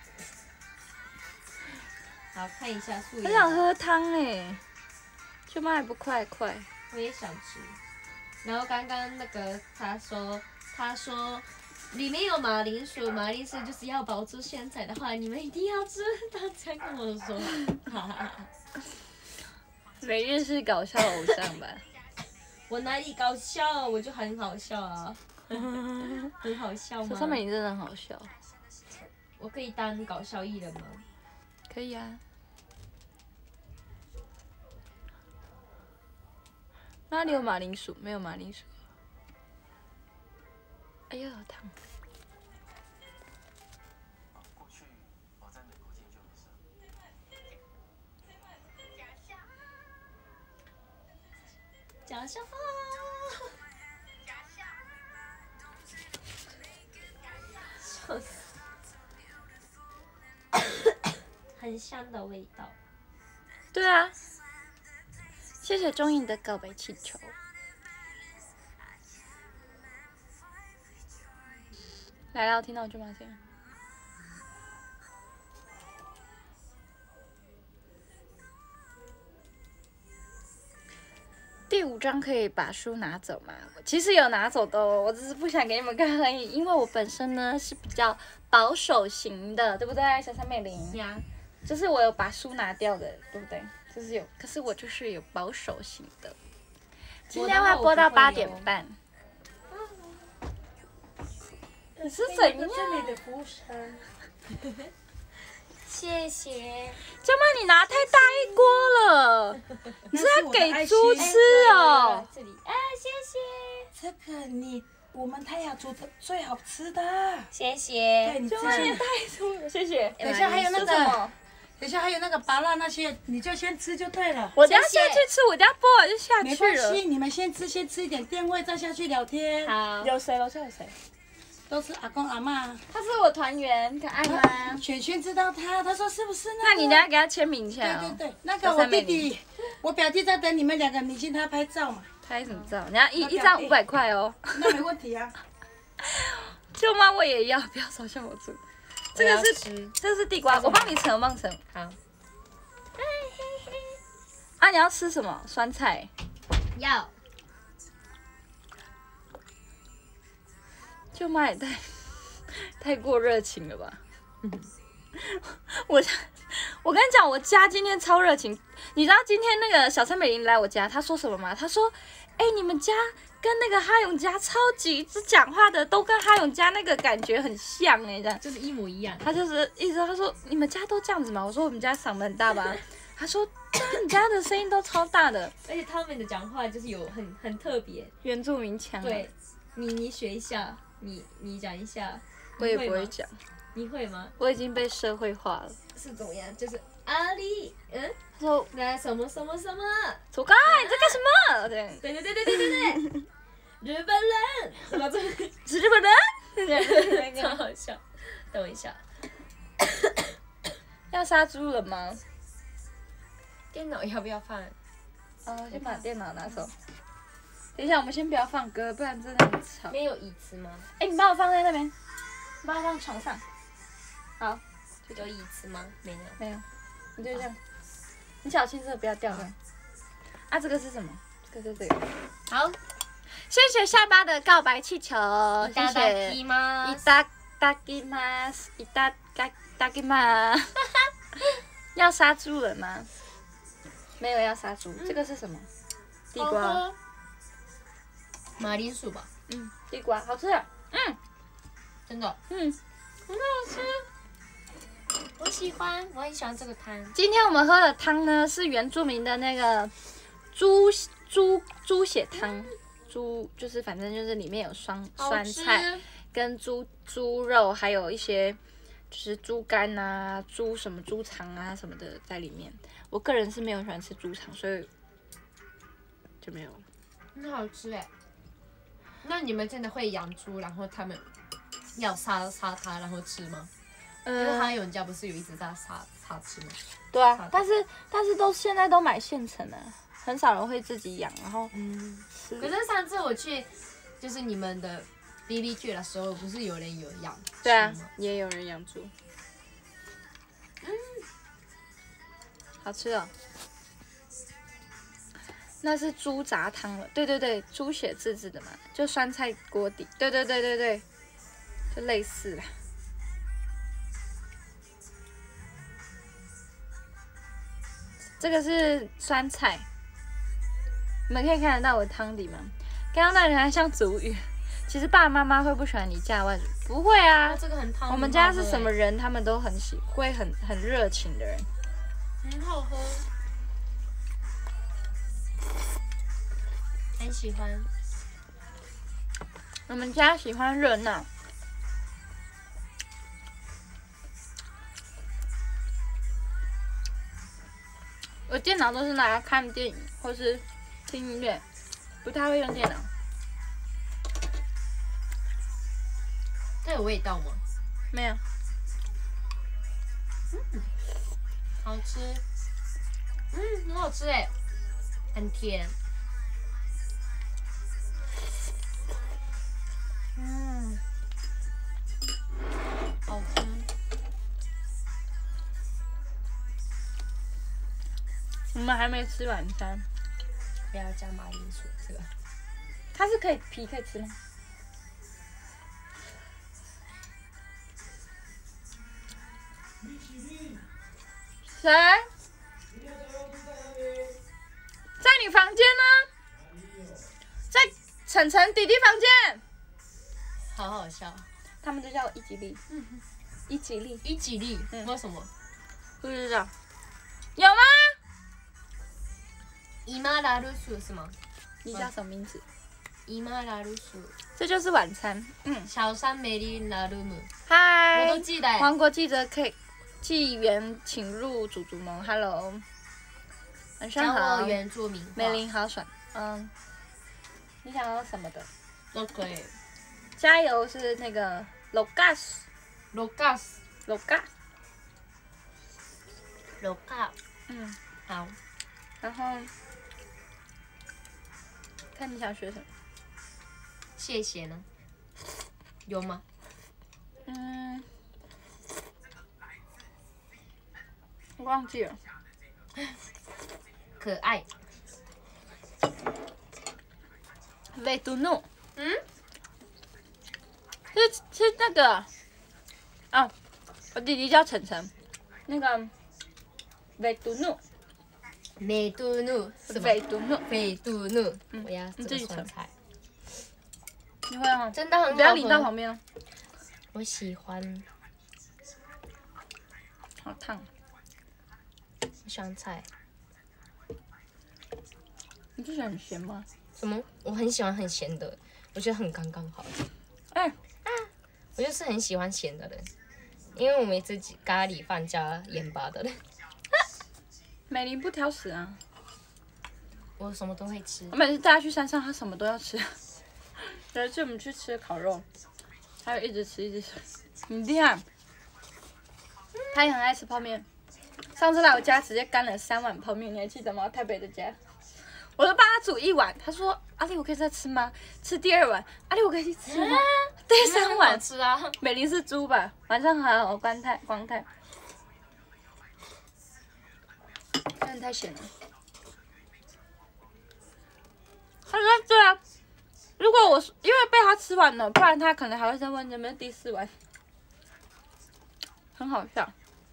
好看一下素颜。 很想喝汤哎，舅妈还不快快？ 我也想吃。然后刚刚那个他说，他说里面有马铃薯，马铃薯就是要保住身材的话，你们一定要吃。他这样跟我说，哈哈哈。 每日是搞笑偶像吧？ 我哪里搞笑？我就很好笑啊，很好笑吗？ 小三美玲真的很好笑。 我可以当搞笑艺人吗？ 可以啊。哪里有马铃薯？没有马铃薯。哎呦，烫！ 过去我在美国进修的时候， 讲笑话。笑死！很香的味道。 对啊。谢谢钟颖的告白气球。来了，听到我舅妈声音。第五章可以把书拿走吗？其实有拿走的哦，我只是不想给你们看而已，因为我本身呢是比较保守型的，对不对，小三美玲？ 呀， 就是我有把书拿掉的，对不对？就是有，可是我就是有保守型的。今天会播到八点半。你是怎样？ 这里的服务生。 谢谢。 舅妈，你拿太大一锅了，你是要给猪吃哦？ 这里，哎，谢谢。 这个你我们泰雅煮的最好吃的。 谢谢。 对，你舅妈也之前太粗了，谢谢。 等一下还有那是什么个，等一下还有那个拔辣那些，你就先吃就对了。 我等下下去吃，我等下播完就下没去了。 关系，你们先吃，先吃一点垫胃，再下去聊天。 好。 有谁？楼下有谁？ 都是阿公阿嬷。 他是我团员，可爱吗？ 璇璇知道他，他说是不是那个？ 那你等下给他签名一下哦。 对对对，那个我弟弟，我表弟在等你们两个明星他拍照嘛。 拍什么照？人家一一张五百块哦。 那没问题啊。 舅妈我也要，不要嘲笑我猪。这个是这是地瓜，我帮你盛，我帮你盛。 好。 啊，你要吃什么？酸菜。 要。 舅妈也太太过热情了吧？我我跟你讲，我家今天超热情。你知道今天那个小三美玲来我家，她说什么吗？她说：“哎、欸，你们家跟那个哈勇家超级，只讲话的都跟哈勇家那个感觉很像哎、欸，这样就是一模一样。” 她就是一直她说：“你们家都这样子吗？”我说：“我们家嗓门很大吧。”她说：“对啊，你家的声音都超大的， 而且他们的讲话就是有很很特别。 原住民腔、啊。” 对，你你学一下。你你讲一下， 我也不会讲。 你会吗？ 我已经被社会化了。 是怎么样？就是阿里，嗯， 他说那什么什么什么， 走开，你在干什么？对对对对对对对对，日本人，什么这是日本人， 超好笑。等我一下， 要杀猪了吗？ 电脑要不要放？ 哦，先把电脑拿走。等一下，我们先不要放歌，不然真的很吵。 没有椅子吗？ 哎、欸，你帮我放在那边。 把它放床上。好， 有椅子吗？没有。 没有，你就这样，你小心这个不要掉了。啊，这个是什么？这个是这个。 好， 谢谢下巴的告白气球，谢いただ谢。 きますいただきます，いただきます。要杀猪了吗？没有要杀猪，这个是什么？地瓜。 好喝马铃薯吧， 嗯，地瓜好吃。嗯真的嗯， 很好吃。我喜欢，我很喜欢这个汤。 今天我们喝的汤呢是原住民的那个猪猪猪血汤，猪就是反正就是里面有酸酸菜跟猪猪肉，还有一些就是猪肝啊、猪什么猪肠啊什么的在里面。我个人是没有喜欢吃猪肠，所以就没有。 很好吃哎。那你们真的会养猪，然后他们要杀杀它，然后吃吗？因为嗯， 他有人家不是有一直在杀杀吃吗？ 对啊，但是但是都现在都买现成的，很少人会自己养，然后嗯。 吃。 可是上次我去，就是你们的 B B 去的时候，不是有人有养？ 对啊猪吗， 也有人养猪。嗯，好吃哦。那是猪杂汤了，对对对，猪血自制的嘛，就酸菜锅底，对对对对对，就类似啦。这个是酸菜，你们可以看得到我的汤底吗？刚刚那人还像主语，其实爸爸妈妈会不喜欢你嫁外族，不会啊啊，，这个很汤。 我们家是什么很人，他们都很喜，会很很热情的人。 好喝欸？很好喝，很喜欢。 我们家喜欢热闹。我电脑都是拿来看电影或是听音乐，不太会用电脑。 它有味道吗？ 没有， 好吃。嗯，很好吃哎，很甜。嗯，好吃。 我们还没吃晚餐。 不要加马铃薯，这个。 它是可以皮可以吃吗？谁？在你房间呢？在晨晨弟弟房间。 好好笑。 他们就叫我伊吉利。伊吉利。 伊吉利， 嗯为什么？ 不知道。有吗？ 伊玛拉鲁薯是吗？ 你叫什么名字？ 伊玛拉鲁薯， 这就是晚餐。嗯， 小山美丽拉鲁姆， 嗨。 我都记得欸。 黄国记者可以纪元请入主族盟 ，Hello， 晚上教好我，原住民话美玲好爽，嗯，你想要什么的？ 都可以。 加油是那个 Logas Logas Logas， Logas， 嗯， 好， 然后看你想学什么？ 谢谢呢。有吗？ 嗯，我忘记了。 可爱。 维杜诺嗯， 是是那个，哦，我弟弟叫晨晨，那个维杜诺， 美杜努是吗？ 维杜诺， 美杜努， 嗯我要这个你自己盛酸菜， 你会吗？ 真的很好喝。 不要淋到旁边哦， 我喜欢， 好烫。 我喜欢菜。 你不喜欢很咸吗？ 什么？我很喜欢很咸的，我觉得很刚刚好。 哎、 我就是很喜欢咸的人，因为我每次咖喱饭加盐巴的人， 美玲不挑食啊， 我什么都会吃我。每次带她去山上，她什么都要吃。有一次我们去吃烤肉，她就一直吃一直吃，很厉害。她也很爱吃泡面，上次来我家直接干了三碗泡面，你还记得吗？台北的家， 我就帮他煮一碗，他说阿丽我可以再吃吗？吃第二碗，阿丽我可以吃吗？第三好碗， 吃啊！ 美玲是猪吧？晚上好，光太光太，真的太咸了。他说对啊，如果我因为被他吃完了，不然他可能还会再问有没有第四碗，很好笑。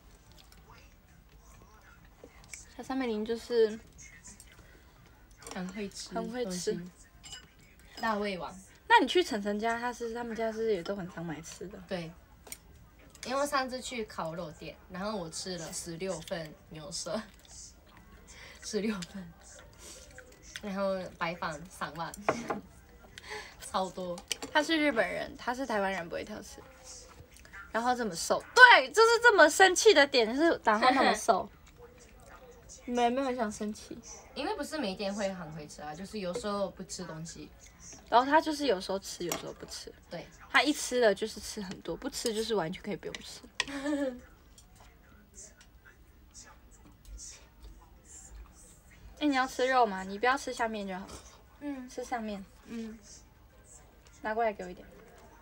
小三美玲就是很会吃， 很会吃。 大胃王。 那你去晨晨家，他是他们家是也都很常买吃的。 对，因为上次去烤肉店，然后我吃了十六份牛舌，十六份，然后白饭三万，超多。 他是日本人，他是台湾人，不会挑食，然后这么瘦，对，就是这么生气的点是，然后那么瘦。你们有没有很想生气？ 因为不是每天会很会吃啊，就是有时候不吃东西。 然后他就是有时候吃，有时候不吃。 对， 他一吃了就是吃很多，不吃就是完全可以不用吃。哎、欸，你要吃肉吗？你不要吃下面就好， 嗯吃上面。 嗯， 拿过来给我一点。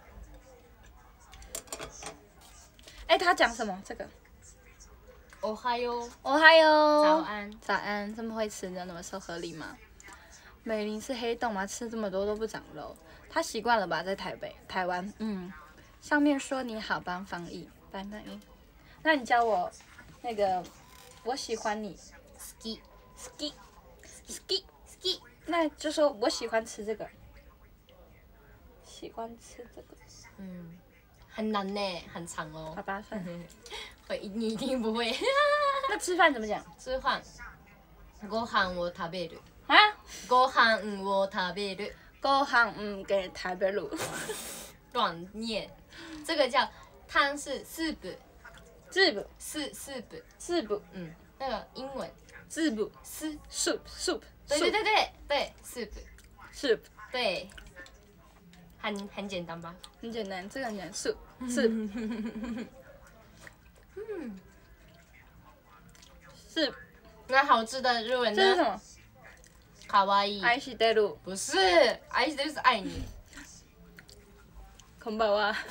哎、欸，他讲什么？这个。 哦哈哟， 哦嗨哟， 早安， 早安，这么会吃的，那么瘦合理吗？美玲是黑洞吗？吃这么多都不长肉，她习惯了吧？在台北、台湾，嗯。上面说你好，帮翻译，帮翻译。那你教我那个，我喜欢你 ski ski ski ski， 那就说我喜欢吃这个，喜欢吃这个。 嗯，很难呢，很长哦。 好吧，算了。 会，你一定不会。 那吃饭怎么讲？ 吃饭，ご飯を食べる。 啊？ ご飯を食べる。 ご飯嗯给台北路。 乱念，这个叫汤是 soup， soup 是 soup soup， 嗯，那个英文 soup 是 soup soup， 对对对对对 soup soup， 对，很很简单吧？ 很简单，这个很简单 soup soup。 嗯， 是， 那好吃的日文呢？ 这是什么？ 卡哇伊。 愛してる。 不是，爱してる是爱你。 こんばんは。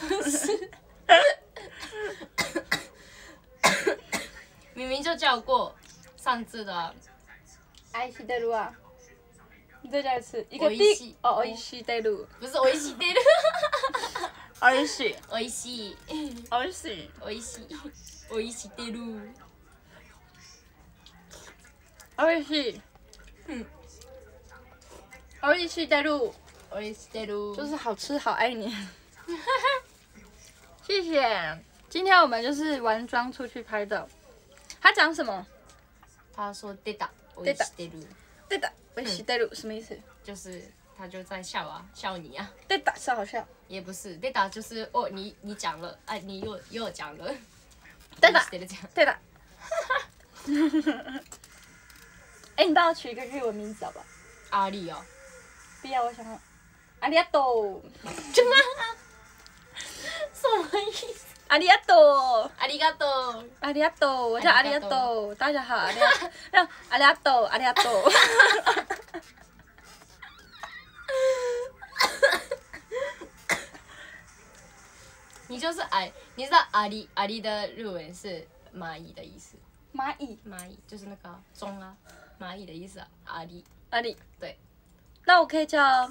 明明就叫过上次的。 愛してる啊。你再讲一次，一个美味しい第哦，愛してる。 不是美味しいてる。 美味しい。 美味しい。 美味しい。 美味しい。美味しいてる。 美味しい。 嗯。 美味しいてる。 美味しいてる。 就是好吃，好爱你。谢谢。今天我们就是玩妆出去拍的。他讲什么？ 他说出た。美味しいてる。 对的，美味しいてる什么意思？ 就是他就在笑啊，笑你啊。 对的，是好笑。 也不是，对的，就是哦，你你讲了，哎，你又又讲了。 对的， 对的， 对的。哎，你帮我取一个日文名字好不好？ 阿丽哦。 不要，我想要。ありがとう。 什么意思？ ありがとう。 ありがとう。 ありがとう。我叫ありがとう。大家好，ありがとう。让ありがとう，ありがとう。 你就是哎，你知道阿里阿里的日文是蚂蚁的意思。 蚂蚁。 蚂蚁就是那个钟啊，蚂蚁的意思啊，阿里。 阿丽。 对。 那我可以叫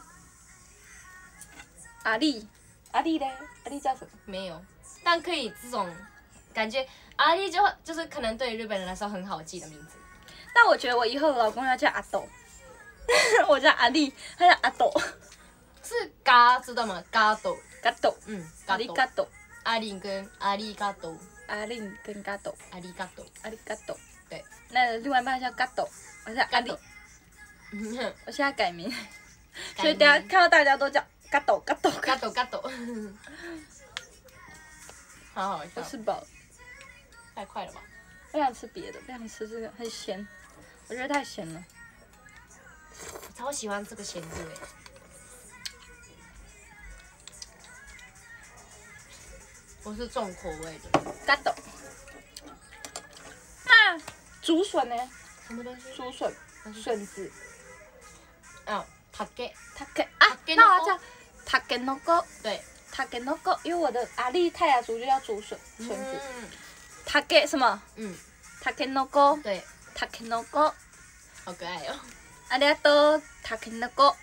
阿丽。阿丽嘞？阿丽叫什么？ 没有，但可以这种感觉，阿丽就就是可能对日本人来说很好记的名字。 但我觉得我以后的老公要叫阿斗，我叫阿丽，他叫阿斗。 是嘎知道吗？嘎斗。 嘎斗。 嗯， 阿里嘎斗。 阿玲跟阿里嘎斗。 阿玲跟嘎斗。 阿里嘎斗。 阿里嘎斗。 对。 那另外一半叫嘎斗，我叫阿丽。我现在改名，所以等下看到大家都叫嘎斗嘎斗嘎斗嘎斗。好好笑。 我吃饱了。 太快了吧！ 我想吃别的，不想吃这个，很咸，我觉得太咸了。 我超喜欢这个咸度哎。我是重口味的。 嘎斗。啊，竹笋呢？ 什么东西？ 竹笋，笋子。 哦，塔给， 塔给啊， Takenoko 那我叫塔给 no go， 对， 塔给 no go， 因为我的阿丽泰雅族就叫竹笋笋子。 嗯塔给什么？ 嗯， 塔给 no go， 对， 塔给 no go， 好可爱哦。 ありがとう、タケノコ。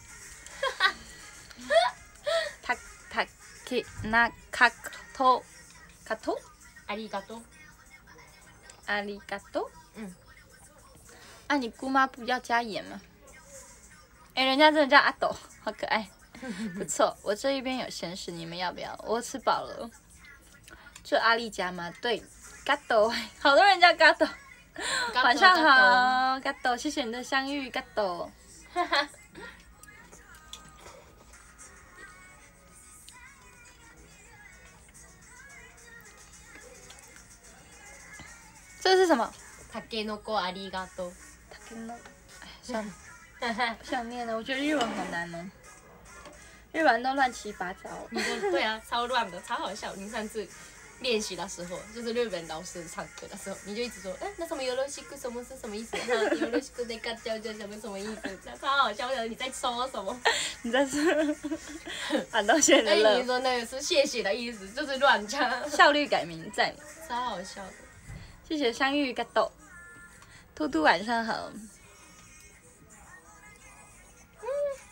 た、たけなかと、かと、 ありがとう。 ありがとう。 嗯， 啊，你姑妈不要加盐吗？哎，人家真的叫阿斗，好可爱，不错。我这一边有咸食，你们要不要？我吃饱了。就阿丽家吗？对，嘎斗，好多人叫嘎斗。晚上好，嘎斗，谢谢你的相遇，嘎斗。 哈哈。 这是什么？ たけのこありがとう。 タケノ，哎，算了，不想念了。我觉得日文好难哦，日文都乱七八糟。 你说对啊，超乱的，超好笑。你上次练习的时候，就是日本老师上课的时候，你就一直说，哎、那什么よろしく什么是什么意思？よろしくでか叫叫什么什么意思？超好笑的，你在说什么？ 你在说，把东西哎， 的你说那个是谢谢的意思，就是乱讲， 效率改名赞。 超好笑的。 谢谢相遇嘎豆，兔兔晚上好。嗯，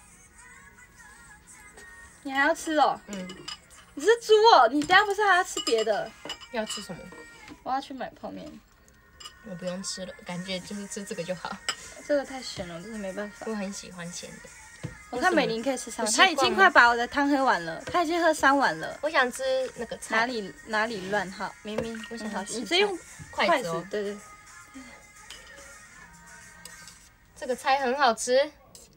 你还要吃哦？ 嗯， 你是猪哦？你等下不是还要吃别的？ 要吃什么？ 我要去买泡面。 我不用吃了，感觉就是吃这个就好。 这个太咸了，我真的没办法。 我很喜欢咸的。 我看美玲可以吃三碗， 不习惯吗她已经快把我的汤喝完了，她已经喝三碗了。 我想吃那个菜。 哪里哪里乱号？明明我想好， 吃你直接用筷子哦。 筷子对对。 这个菜很好吃。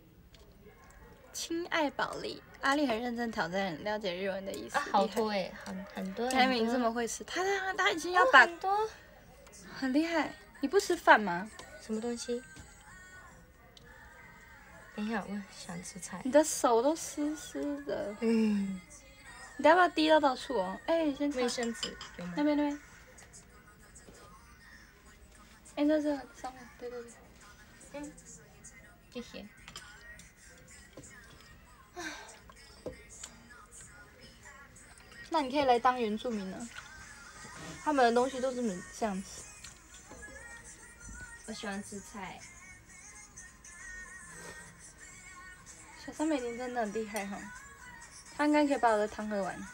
亲爱宝莉，阿丽很认真挑战了解日文的意思。 啊，好厉害多哎，很很多。 开明这么会吃，他他他已经要哦把很多很厉害。你不吃饭吗？ 什么东西？等一下，我想吃菜。 你的手都湿湿的， 嗯， 你要不要滴到到处哦？哎、你先擦卫生纸有吗？ 那边那边。哎、这这上面，对对对。 嗯，谢谢。 那你可以来当原住民了。他们的东西都是这样子。 我喜欢吃菜。 小三美玲真的很厉害哈，她应该可以把我的汤喝完。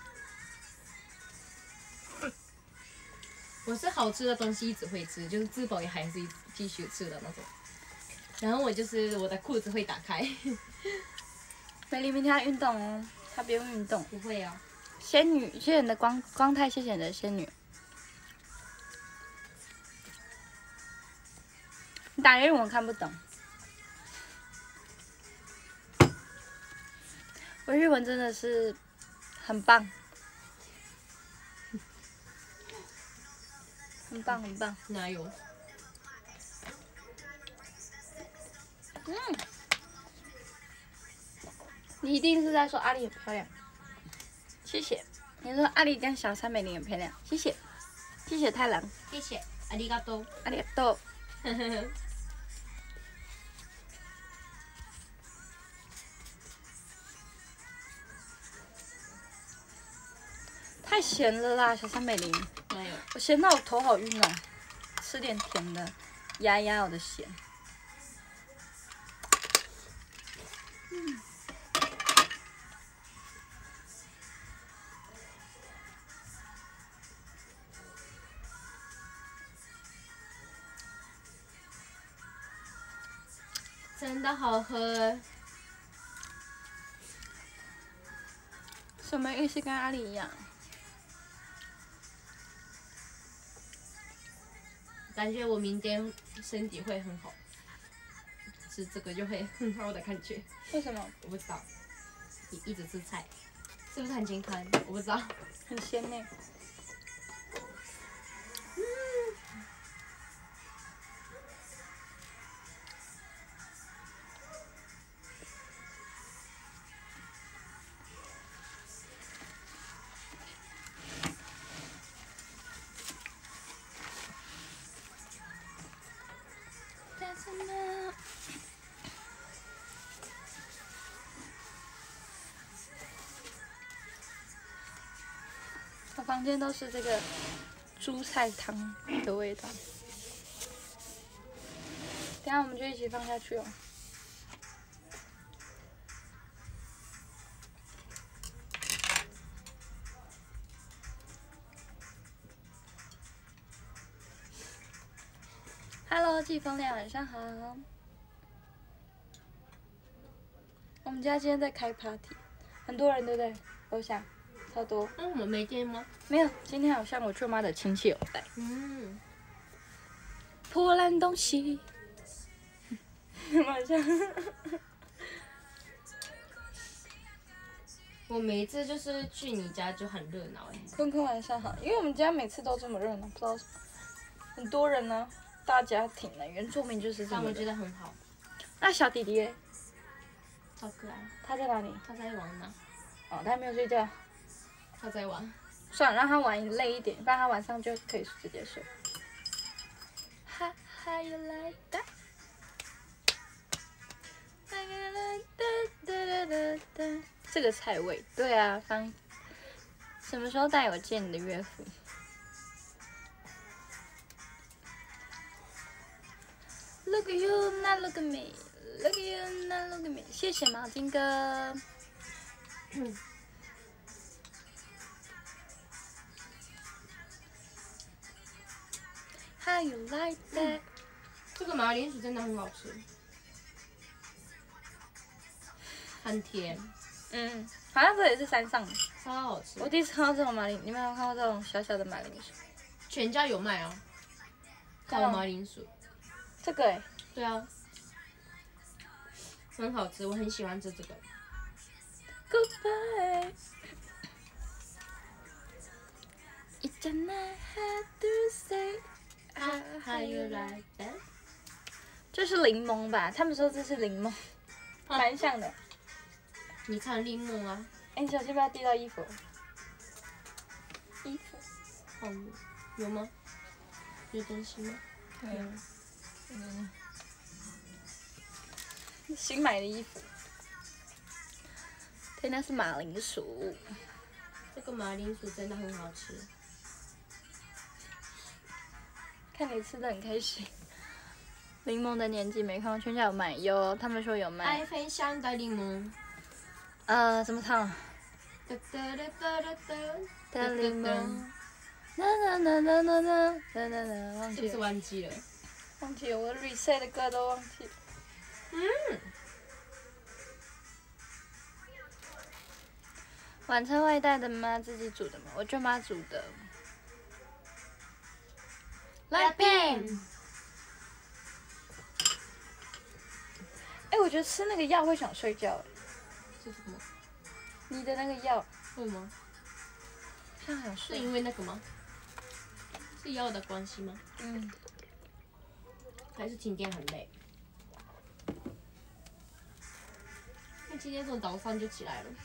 我是好吃的东西一直会吃，就是吃饱也还是一直继续吃的那种。然后我就是我的裤子会打开。 美玲明天要运动哦，她不用运动。 不会啊。 仙女，谢谢你的光光太，谢谢你的仙女。你打日文我看不懂，我日文真的是很棒，很棒很棒。 哪有？ 嗯，你一定是在说阿丽很漂亮，谢谢。你说阿丽跟小三美玲很漂亮，谢谢，谢谢太郎， 谢谢，ありがとう。 阿里多。太咸了啦，小三美玲， 哪有？ 我咸到我头好晕哦，吃点甜的，压压我的咸。嗯。 真的好喝。 什么意思？跟阿丽一样？ 感觉我明天身体会很好，吃这个就会很好的感觉。 为什么？ 我不知道，一一直吃菜，是不是很健康？我不知道。 很鲜呢。 房间都是这个猪菜汤的味道。等一下我们就一起放下去哦。Hello， 季风亮，晚上好。我们家今天在开 party， 很多人对不对？楼下超多。 那我们没电吗？ 没有，今天好像我舅妈的亲戚有来。 嗯， 破烂东西，晚上。 我每一次就是去你家就很热闹哎。 坤坤晚上好，因为我们家每次都这么热闹，不知道为什么很多人呢、大家庭呢，原住民就是这么的。 但我觉得很好， 那小弟弟嘞， 好可爱。 他在哪里？ 他在玩呢， 哦，他还没有睡觉。 他在玩。 算了，让他玩累一点，不然他晚上就可以直接睡。How how you like that？ 这个菜味，对啊，方什么时候带我见你的岳父？Look at you, not look at me. Look at you, not look at me. 谢谢毛巾哥。How you like that？、 这个马铃薯真的很好吃，很甜， 嗯，好像这也是山上的。 超好吃。 我第一次看到这种马铃，你们有看过这种小小的马铃薯？ 全家有卖啊，烤马铃薯。 这个哎、 对啊，很好吃，我很喜欢吃这个。 Goodbye。How to say How you like that？ 这是柠檬吧？他们说这是柠檬，蛮像的。 你看柠檬啊， 哎、你小心不要滴到衣服。衣服。 好，有吗？有东西吗？ 没有。嗯。新买的衣服。对，那是马铃薯。 这个马铃薯真的很好吃。 看你吃的很开心。柠檬的年纪没看过，全家有卖，有他们说有卖。 爱分享的柠檬。 呃，怎么唱？ 哒哒哒哒哒哒。 的柠檬。啦啦啦啦啦啦啦啦啦，忘是不是记了。 忘记了？ 忘记了，我的 reset 的歌都忘记了。 嗯。 晚餐外带的吗？自己煮的吗？我舅妈煮的。来宾。哎、我觉得吃那个药会想睡觉。 是什么？ 你的那个药， 会吗？是像想睡。 因为那个吗？是药的关系吗？ 嗯。 还是今天很累？因为今天从早上就起来了。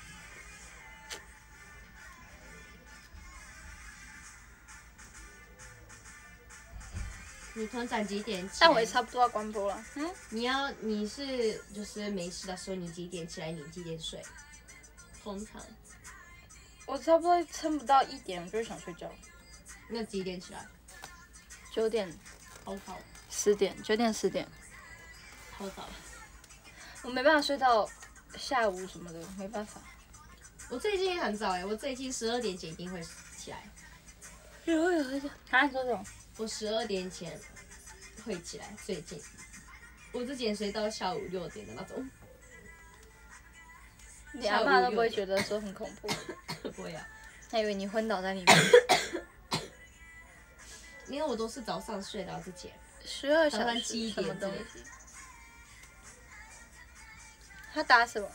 你通常几点起来？ 但我也差不多要关播了。嗯。 你要你是就是没事的时候，你几点起来？你几点睡？通常。 我差不多撑不到一点，我就会想睡觉。 那几点起来？ 九点。 好早。 十点，九点十点。 好早。 我没办法睡到下午什么的，没办法。 我最近也很早哎，我最近十二点前一定会起来。 有有有。啊，你说这种？ 我十二点前会起来，最近。我之前睡到下午六点的那种。 你阿妈都不会觉得说很恐怖。 不会啊。 她以为你昏倒在里面。 因为我都是早上睡到之前。 十二小时。 早上七点什么东西？他打什么？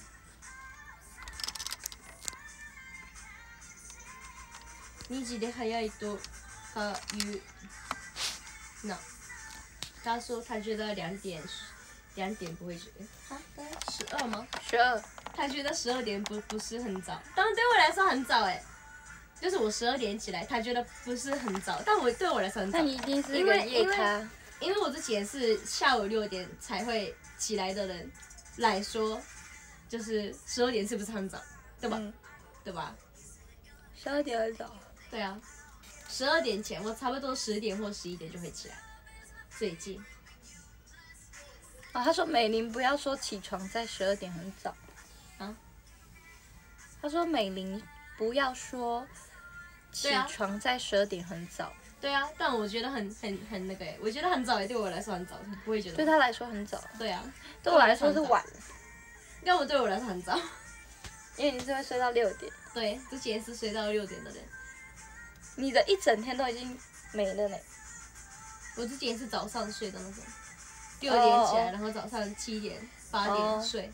にじで早いとかいう那，他说他觉得两点两点不会觉得啊，十二吗？ 十二。 他觉得十二点不不是很早，当然对我来说很早哎，就是我十二点起来，他觉得不是很早，但我对我来说很早。 那你一定是因个为因为夜咖。 因为我之前是下午六点才会起来的人来说，就是十二点是不是很早？对吧？ 嗯、 对吧？ 十二点很早。 对啊，十二点前我差不多十点或十一点就会起来，最近。 啊，他说美玲不要说起床在十二点很早。 啊？ 他说美玲不要说起床在十二点很早。 对啊，但我觉得很很很那个哎，我觉得很早也对我来说很早，不会觉得。 对他来说很早。 对啊， 对我来说是晚。 要么对我来说很早， 因为你是会睡到六点。 对，之前是睡到六点的人。 你的一整天都已经没了呢。 我之前是早上睡的那种，六点起来， oh, oh. 然后早上七点、八点 oh. 睡。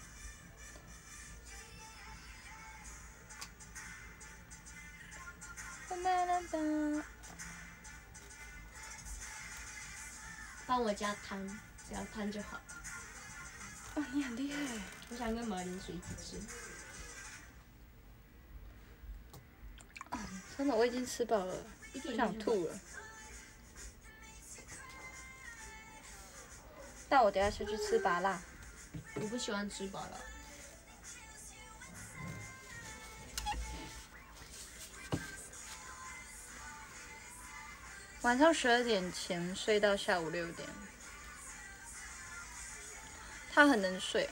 帮我加汤，只要汤就好。 哦，你很厉害。 我想跟马铃薯一起吃。 哦，真的，我已经吃饱了，我想吐了。但我等下先去吃拔辣。 我不喜欢吃拔辣。 晚上十二点前睡到下午六点。他很能睡。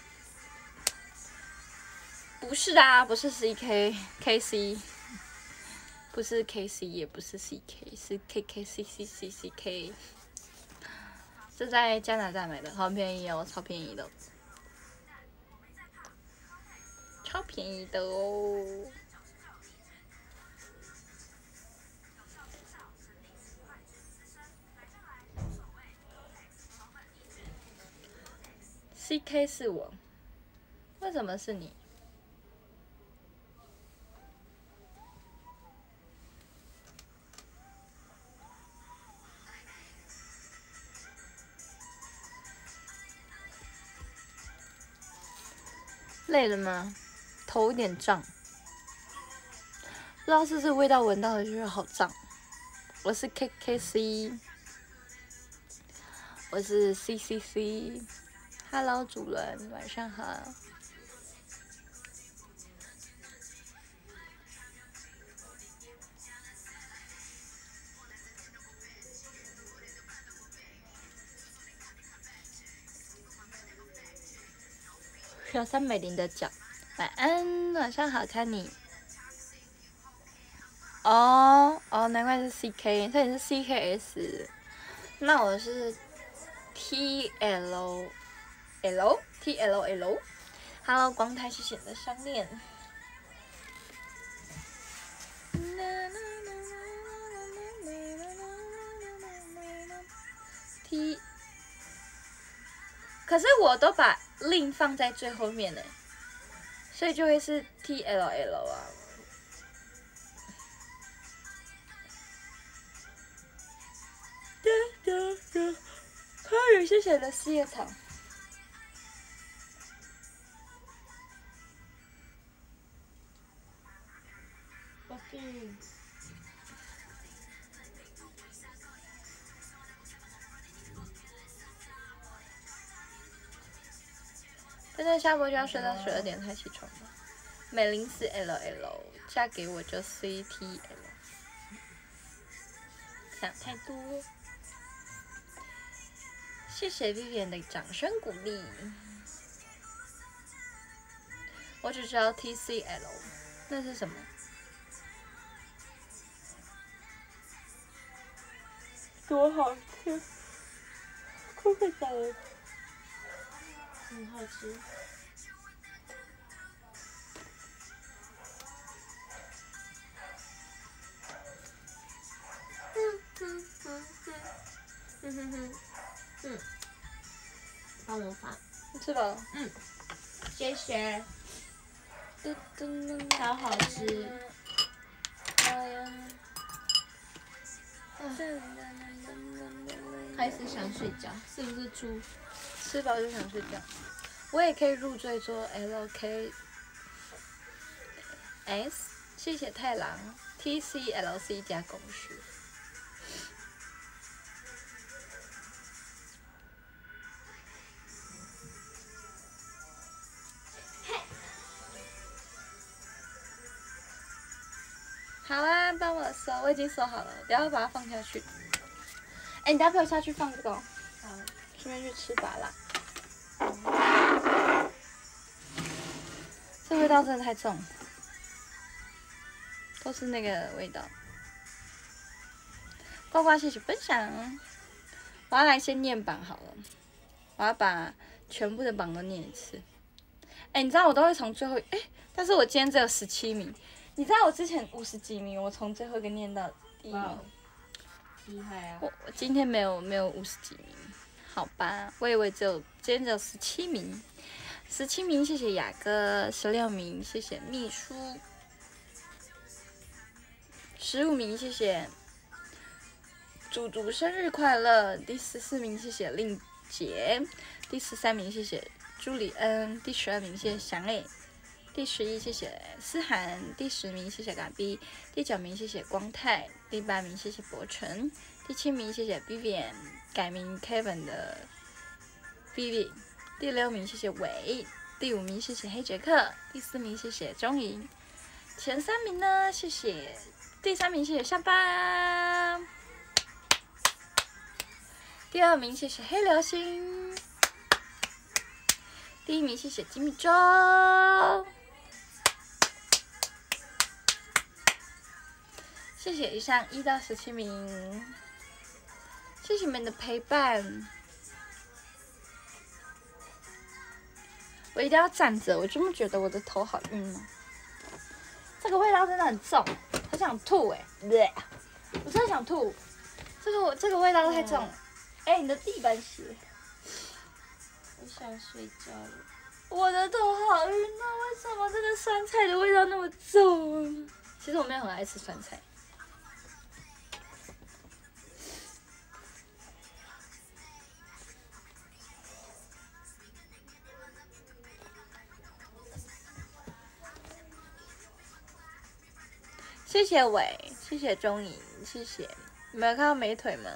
不是啊，不是 C K K C， 不是 K C， 也不是 C K， 是 K K C C C C K。这在加拿大买的，好便宜哦，超便宜的，超便宜的哦。C K 是我，为什么是你？累了吗？头有点胀，不知道是不是味道闻到了就是好胀。我是 K K C， 我是 C C C。Hello， 主人，晚上好。小三美玲的脚，晚安，晚上好，看你。哦哦，难怪是 C K， 这里是 C K S， 那我是 T L L T L L。Hello， 光太，谢谢你的项链。T， 可是我都把 link 放在最后面呢，所以就会是 T L L 啊。康宇，谢谢你的四叶草。现在下播就要睡到十二点才起床了。美玲是 L L， 嫁给我就 C T L。想太多。谢谢 Vivian 的掌声鼓励。我只知道 T C L， 那是什么？多好吃！快快讲了。 很好吃。嗯嗯嗯嗯嗯嗯嗯，帮我发。 你吃饱了？ 嗯，谢谢。超好吃。开始想睡觉，是不是猪？ 吃饱就想睡觉。我也可以入赘做 L K S， 谢谢太郎 T C L C 加公式。好啊， 快帮我收，我已经收好了，等下把它放下去。哎，你等下陪我下去放这个、哦， 好， 顺便去吃拔啦。这味道真的太重，都是那个味道。呱呱，谢谢分享。我要来先念榜好了，我要把全部的榜都念一次。哎，你知道我都会从最后，哎，但是我今天只有十七名。你知道我之前五十几名，我从最后一个念到第一名。 厉害啊！ 我我今天没有没有五十几名，好吧，我以为只有今天只有十七名。十七名，谢谢雅哥；十六名，谢谢秘书；十五名，谢谢祖祖生日快乐；第十四名，谢谢令杰；第十三名，谢谢朱里恩；第十二名，谢谢祥磊；第十一，谢谢思涵；第十名，谢谢嘎逼；第九名，谢谢光泰；第八名，谢谢博成；第七名，谢谢 Vivian 改名 Kevin 的 Vivi。第六名谢谢伟，第五名谢谢黑杰克，第四名谢谢钟莹，前三名呢谢谢，第三名谢谢下巴，第二名谢谢黑流星，第一名谢谢吉米周，谢谢以上一到十七名，谢谢你们的陪伴。我一定要站着，我真的觉得我的头好晕哦。这个味道真的很重，很想吐哎、欸！我真的想吐，这个我这个味道太重了。哎、欸，你的地板鞋。 我想睡觉了。 我的头好晕啊！为什么这个酸菜的味道那么重？其实我没有很爱吃酸菜。谢谢伟，谢谢钟颖，谢谢。你们有看到美腿吗？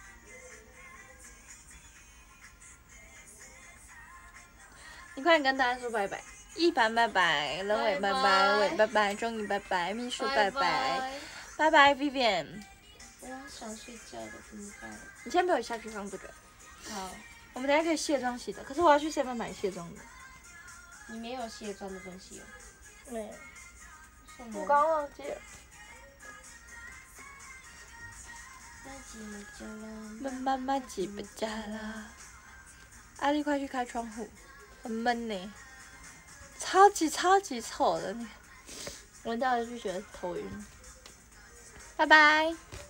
你快点跟大家说拜拜。一凡拜拜，人伟拜拜，伟拜拜，钟颖拜拜，秘书拜拜，拜拜 Vivian。 我好想睡觉了，怎么办？ 你先陪我下去放这个。 好。 我们等一下可以卸妆洗的，可是我要去 seven 买卸妆的。 你没有卸妆的东西哦？ 没有。我我刚忘记了。闷慢慢挤不加啦。阿丽，快去开窗户，很闷呢，超级超级臭的，闻到了就觉得头晕。拜拜。